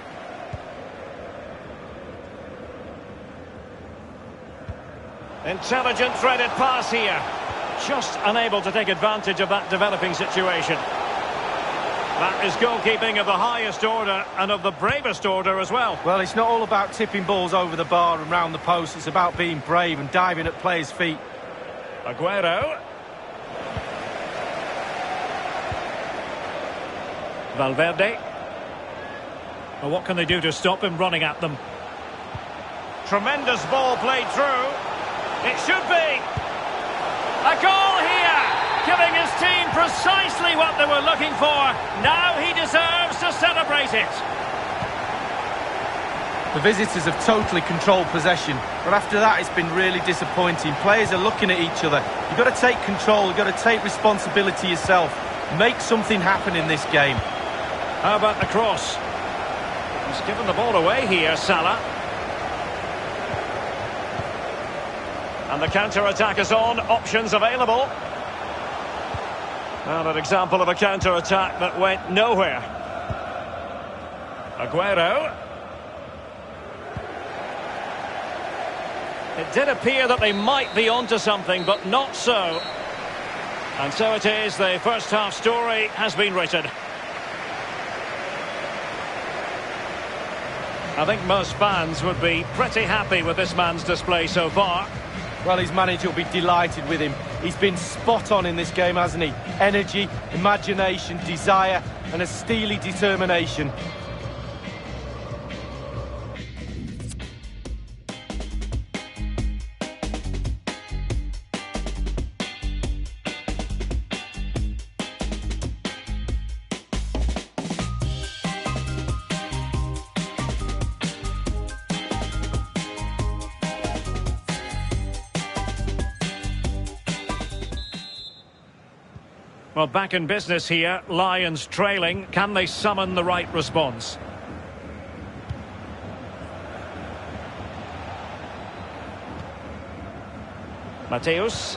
Intelligent threaded pass here. Just unable to take advantage of that developing situation. That is goalkeeping of the highest order and of the bravest order as well. Well, it's not all about tipping balls over the bar and round the post. It's about being brave and diving at players' feet. Aguero. Valverde. Well, what can they do to stop him running at them? Tremendous ball played through. It should be. A goal here, giving his team precisely what they were looking for. Now he deserves to celebrate it. The visitors have totally controlled possession, but after that it's been really disappointing. Players are looking at each other. You've got to take control, you've got to take responsibility yourself. Make something happen in this game. How about the cross? He's given the ball away here, Salah. And the counter-attack is on. Options available. Well, an example of a counter-attack that went nowhere. Aguero. It did appear that they might be onto something, but not so. And so it is, the first half story has been written. I think most fans would be pretty happy with this man's display so far. Well, his manager will be delighted with him. He's been spot on in this game, hasn't he? Energy, imagination, desire, and a steely determination. Well, back in business here, Lions trailing. Can they summon the right response? Mateus.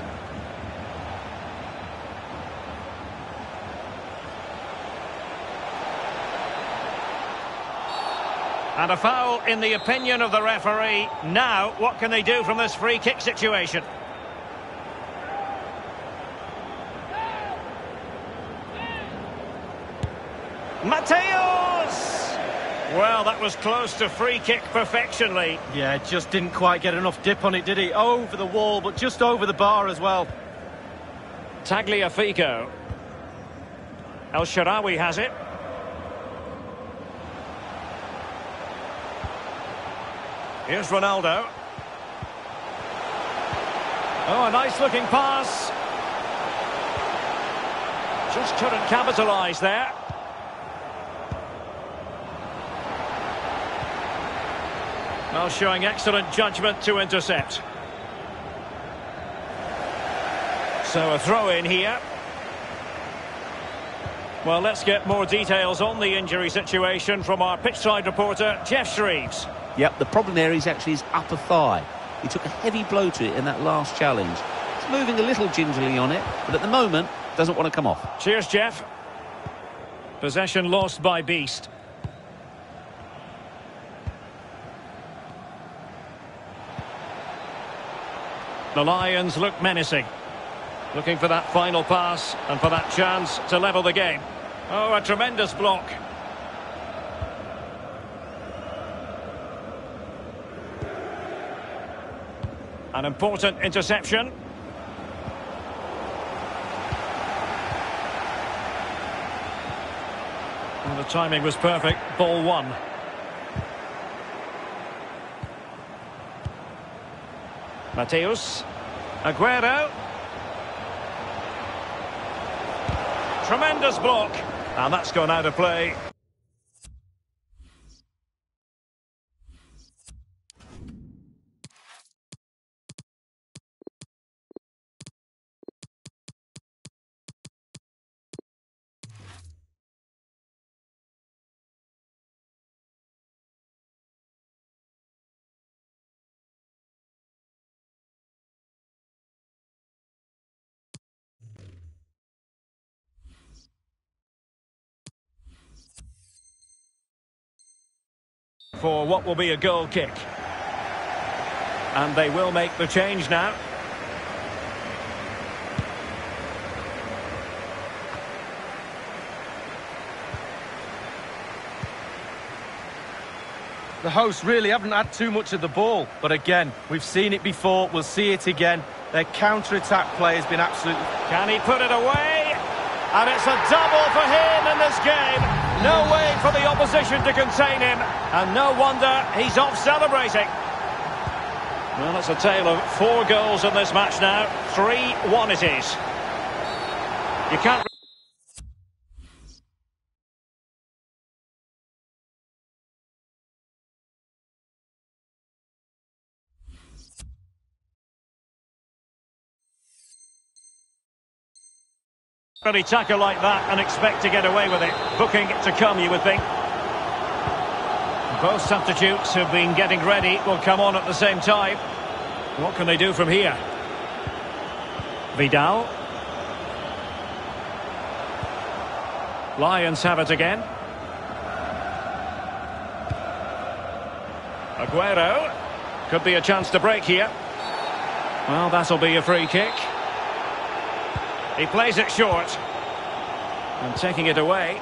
And a foul in the opinion of the referee. Now, what can they do from this free kick situation? Mateus! Well, that was close to free kick perfection, Lee. Yeah, just didn't quite get enough dip on it, did he? Over the wall, but just over the bar as well. Tagliafico. El Shaarawy has it. Here's Ronaldo. Oh, a nice-looking pass. Just couldn't capitalise there. Well, showing excellent judgment to intercept. So a throw in here. Well, let's get more details on the injury situation from our pitchside reporter, Geoff Shreeves. Yep, the problem there is actually his upper thigh. He took a heavy blow to it in that last challenge. He's moving a little gingerly on it, but at the moment, doesn't want to come off. Cheers, Jeff. Possession lost by Beast. The Lions look menacing. Looking for that final pass and for that chance to level the game. Oh, a tremendous block. An important interception. Well, the timing was perfect. Ball one. Mateus. Aguero. Tremendous block. And that's gone out of play. For what will be a goal kick. And they will make the change now. The hosts really haven't had too much of the ball, but again, we've seen it before, we'll see it again. Their counter-attack play has been absolutely... Can he put it away? And it's a double for him in this game. No way for the opposition to contain him. And no wonder he's off celebrating. Well, it's a tale of four goals in this match now. three one it is. You can't... really tackle like that and expect to get away with it. Booking to come, you would think. Both substitutes who've been getting ready will come on at the same time. What can they do from here? Vidal. Lions have it again. Aguero. Could be a chance to break here. Well, that'll be a free kick. He plays it short. And taking it away.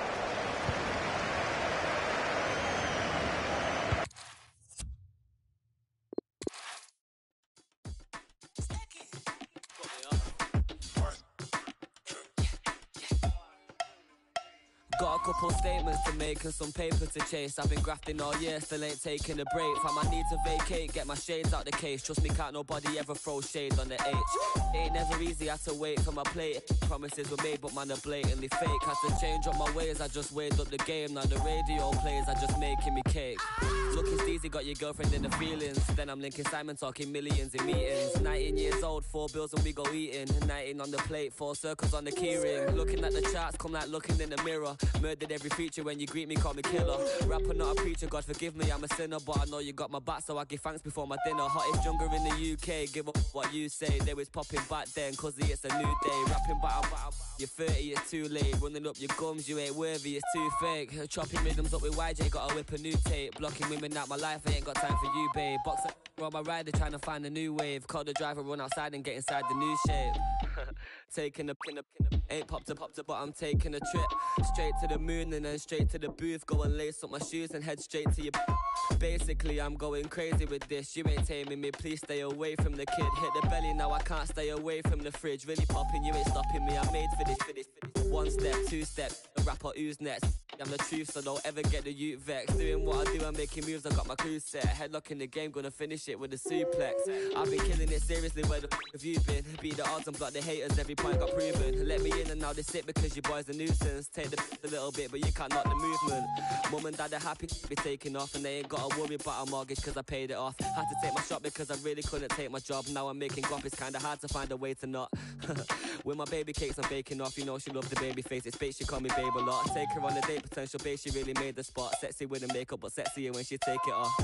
Got a couple statements to make and some paper to chase. I've been grafting all year, still ain't taking a break. Fam, I need to vacate, get my shades out the case. Trust me, can't nobody ever throw shade on the H. Ain't never easy, had to wait for my plate. Promises were made, but man, are blatantly fake. Had to change up my ways, I just weighed up the game. Now the radio plays, I just making me cake. Looking steezy, got your girlfriend in the feelings. Then I'm linking Simon, talking millions in meetings. nineteen years old, four bills and we go eating. nineteen on the plate, four circles on the keyring. Looking at the charts, come like looking in the mirror. Murdered every feature when you greet me, call me killer. Rapper, not a preacher, God forgive me, I'm a sinner. But I know you got my back, so I give thanks before my dinner. Hottest jungle in the U K, give up what you say. They was popping back then, cause it's a new day. Rapping back, back, you're thirty, it's too late. Running up your gums, you ain't worthy, it's too fake. Chopping rhythms up with Y J, gotta whip a new tape. Blocking women out my life, I ain't got time for you, babe. Box up on my rider, trying to find a new wave. Call the driver, run outside and get inside the new shape. Taking a pin, ain't popped up, popped up, but I'm taking a trip straight to the moon and then straight to the booth. Go and lace up my shoes and head straight to your. Basically, I'm going crazy with this. You ain't taming me, please stay away from the kid. Hit the belly, now I can't stay away from the fridge. Really popping, you ain't stopping me. I'm made for this, for this, for this. One step, two step, a rapper who's next. I'm the truth, so don't ever get the youth vexed. Doing what I do, I'm making moves, I got my crew set. Headlock in the game, gonna finish it with a suplex. I've been killing it seriously, where the f have you been? Beat the odds and block the haters, every point got proven. Let me in and now they sit because your boy's a nuisance. Take the a little bit, but you can't knock the movement. Mum and dad are happy to be taking off, and they ain't gotta worry about a mortgage cause I paid it off. Had to take my shot because I really couldn't take my job. Now I'm making guap, it's kinda hard to find a way to not. With my baby cakes I'm baking off, you know she loves the baby face. It's fake, she call me babe a lot. Take her on a date, potential babe, she really made the spot. Sexy with the makeup, but sexier when she take it off.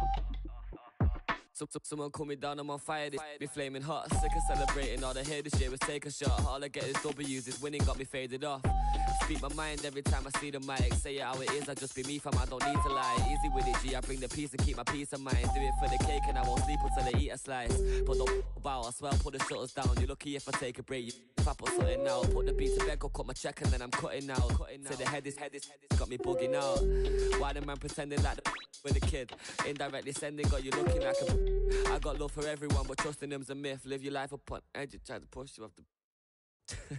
So, so, someone cool me down, I'm on fire, this be flaming hot. Sick of celebrating, all I hear this year was take a shot. All I get is W's, this winning got me faded off. Speak my mind every time I see the mic. Say it how it is, I just be me fam, I don't need to lie. Easy with it G, I bring the peace and keep my peace of mind. Do it for the cake and I won't sleep until I eat a slice. But don't bow, I swear I'll put the shutters down. You're lucky if I take a break, you if I put something out. Put the beat to bed, go cut my check and then I'm cutting out. Cutting out. So the head is, head is, head is got me bugging out. Why the man pretending like the with a kid? Indirectly sending, got you looking like a. I got love for everyone, but trusting them's a myth. Live your life upon edge, try to push you off the.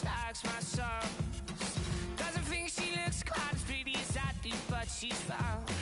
She's found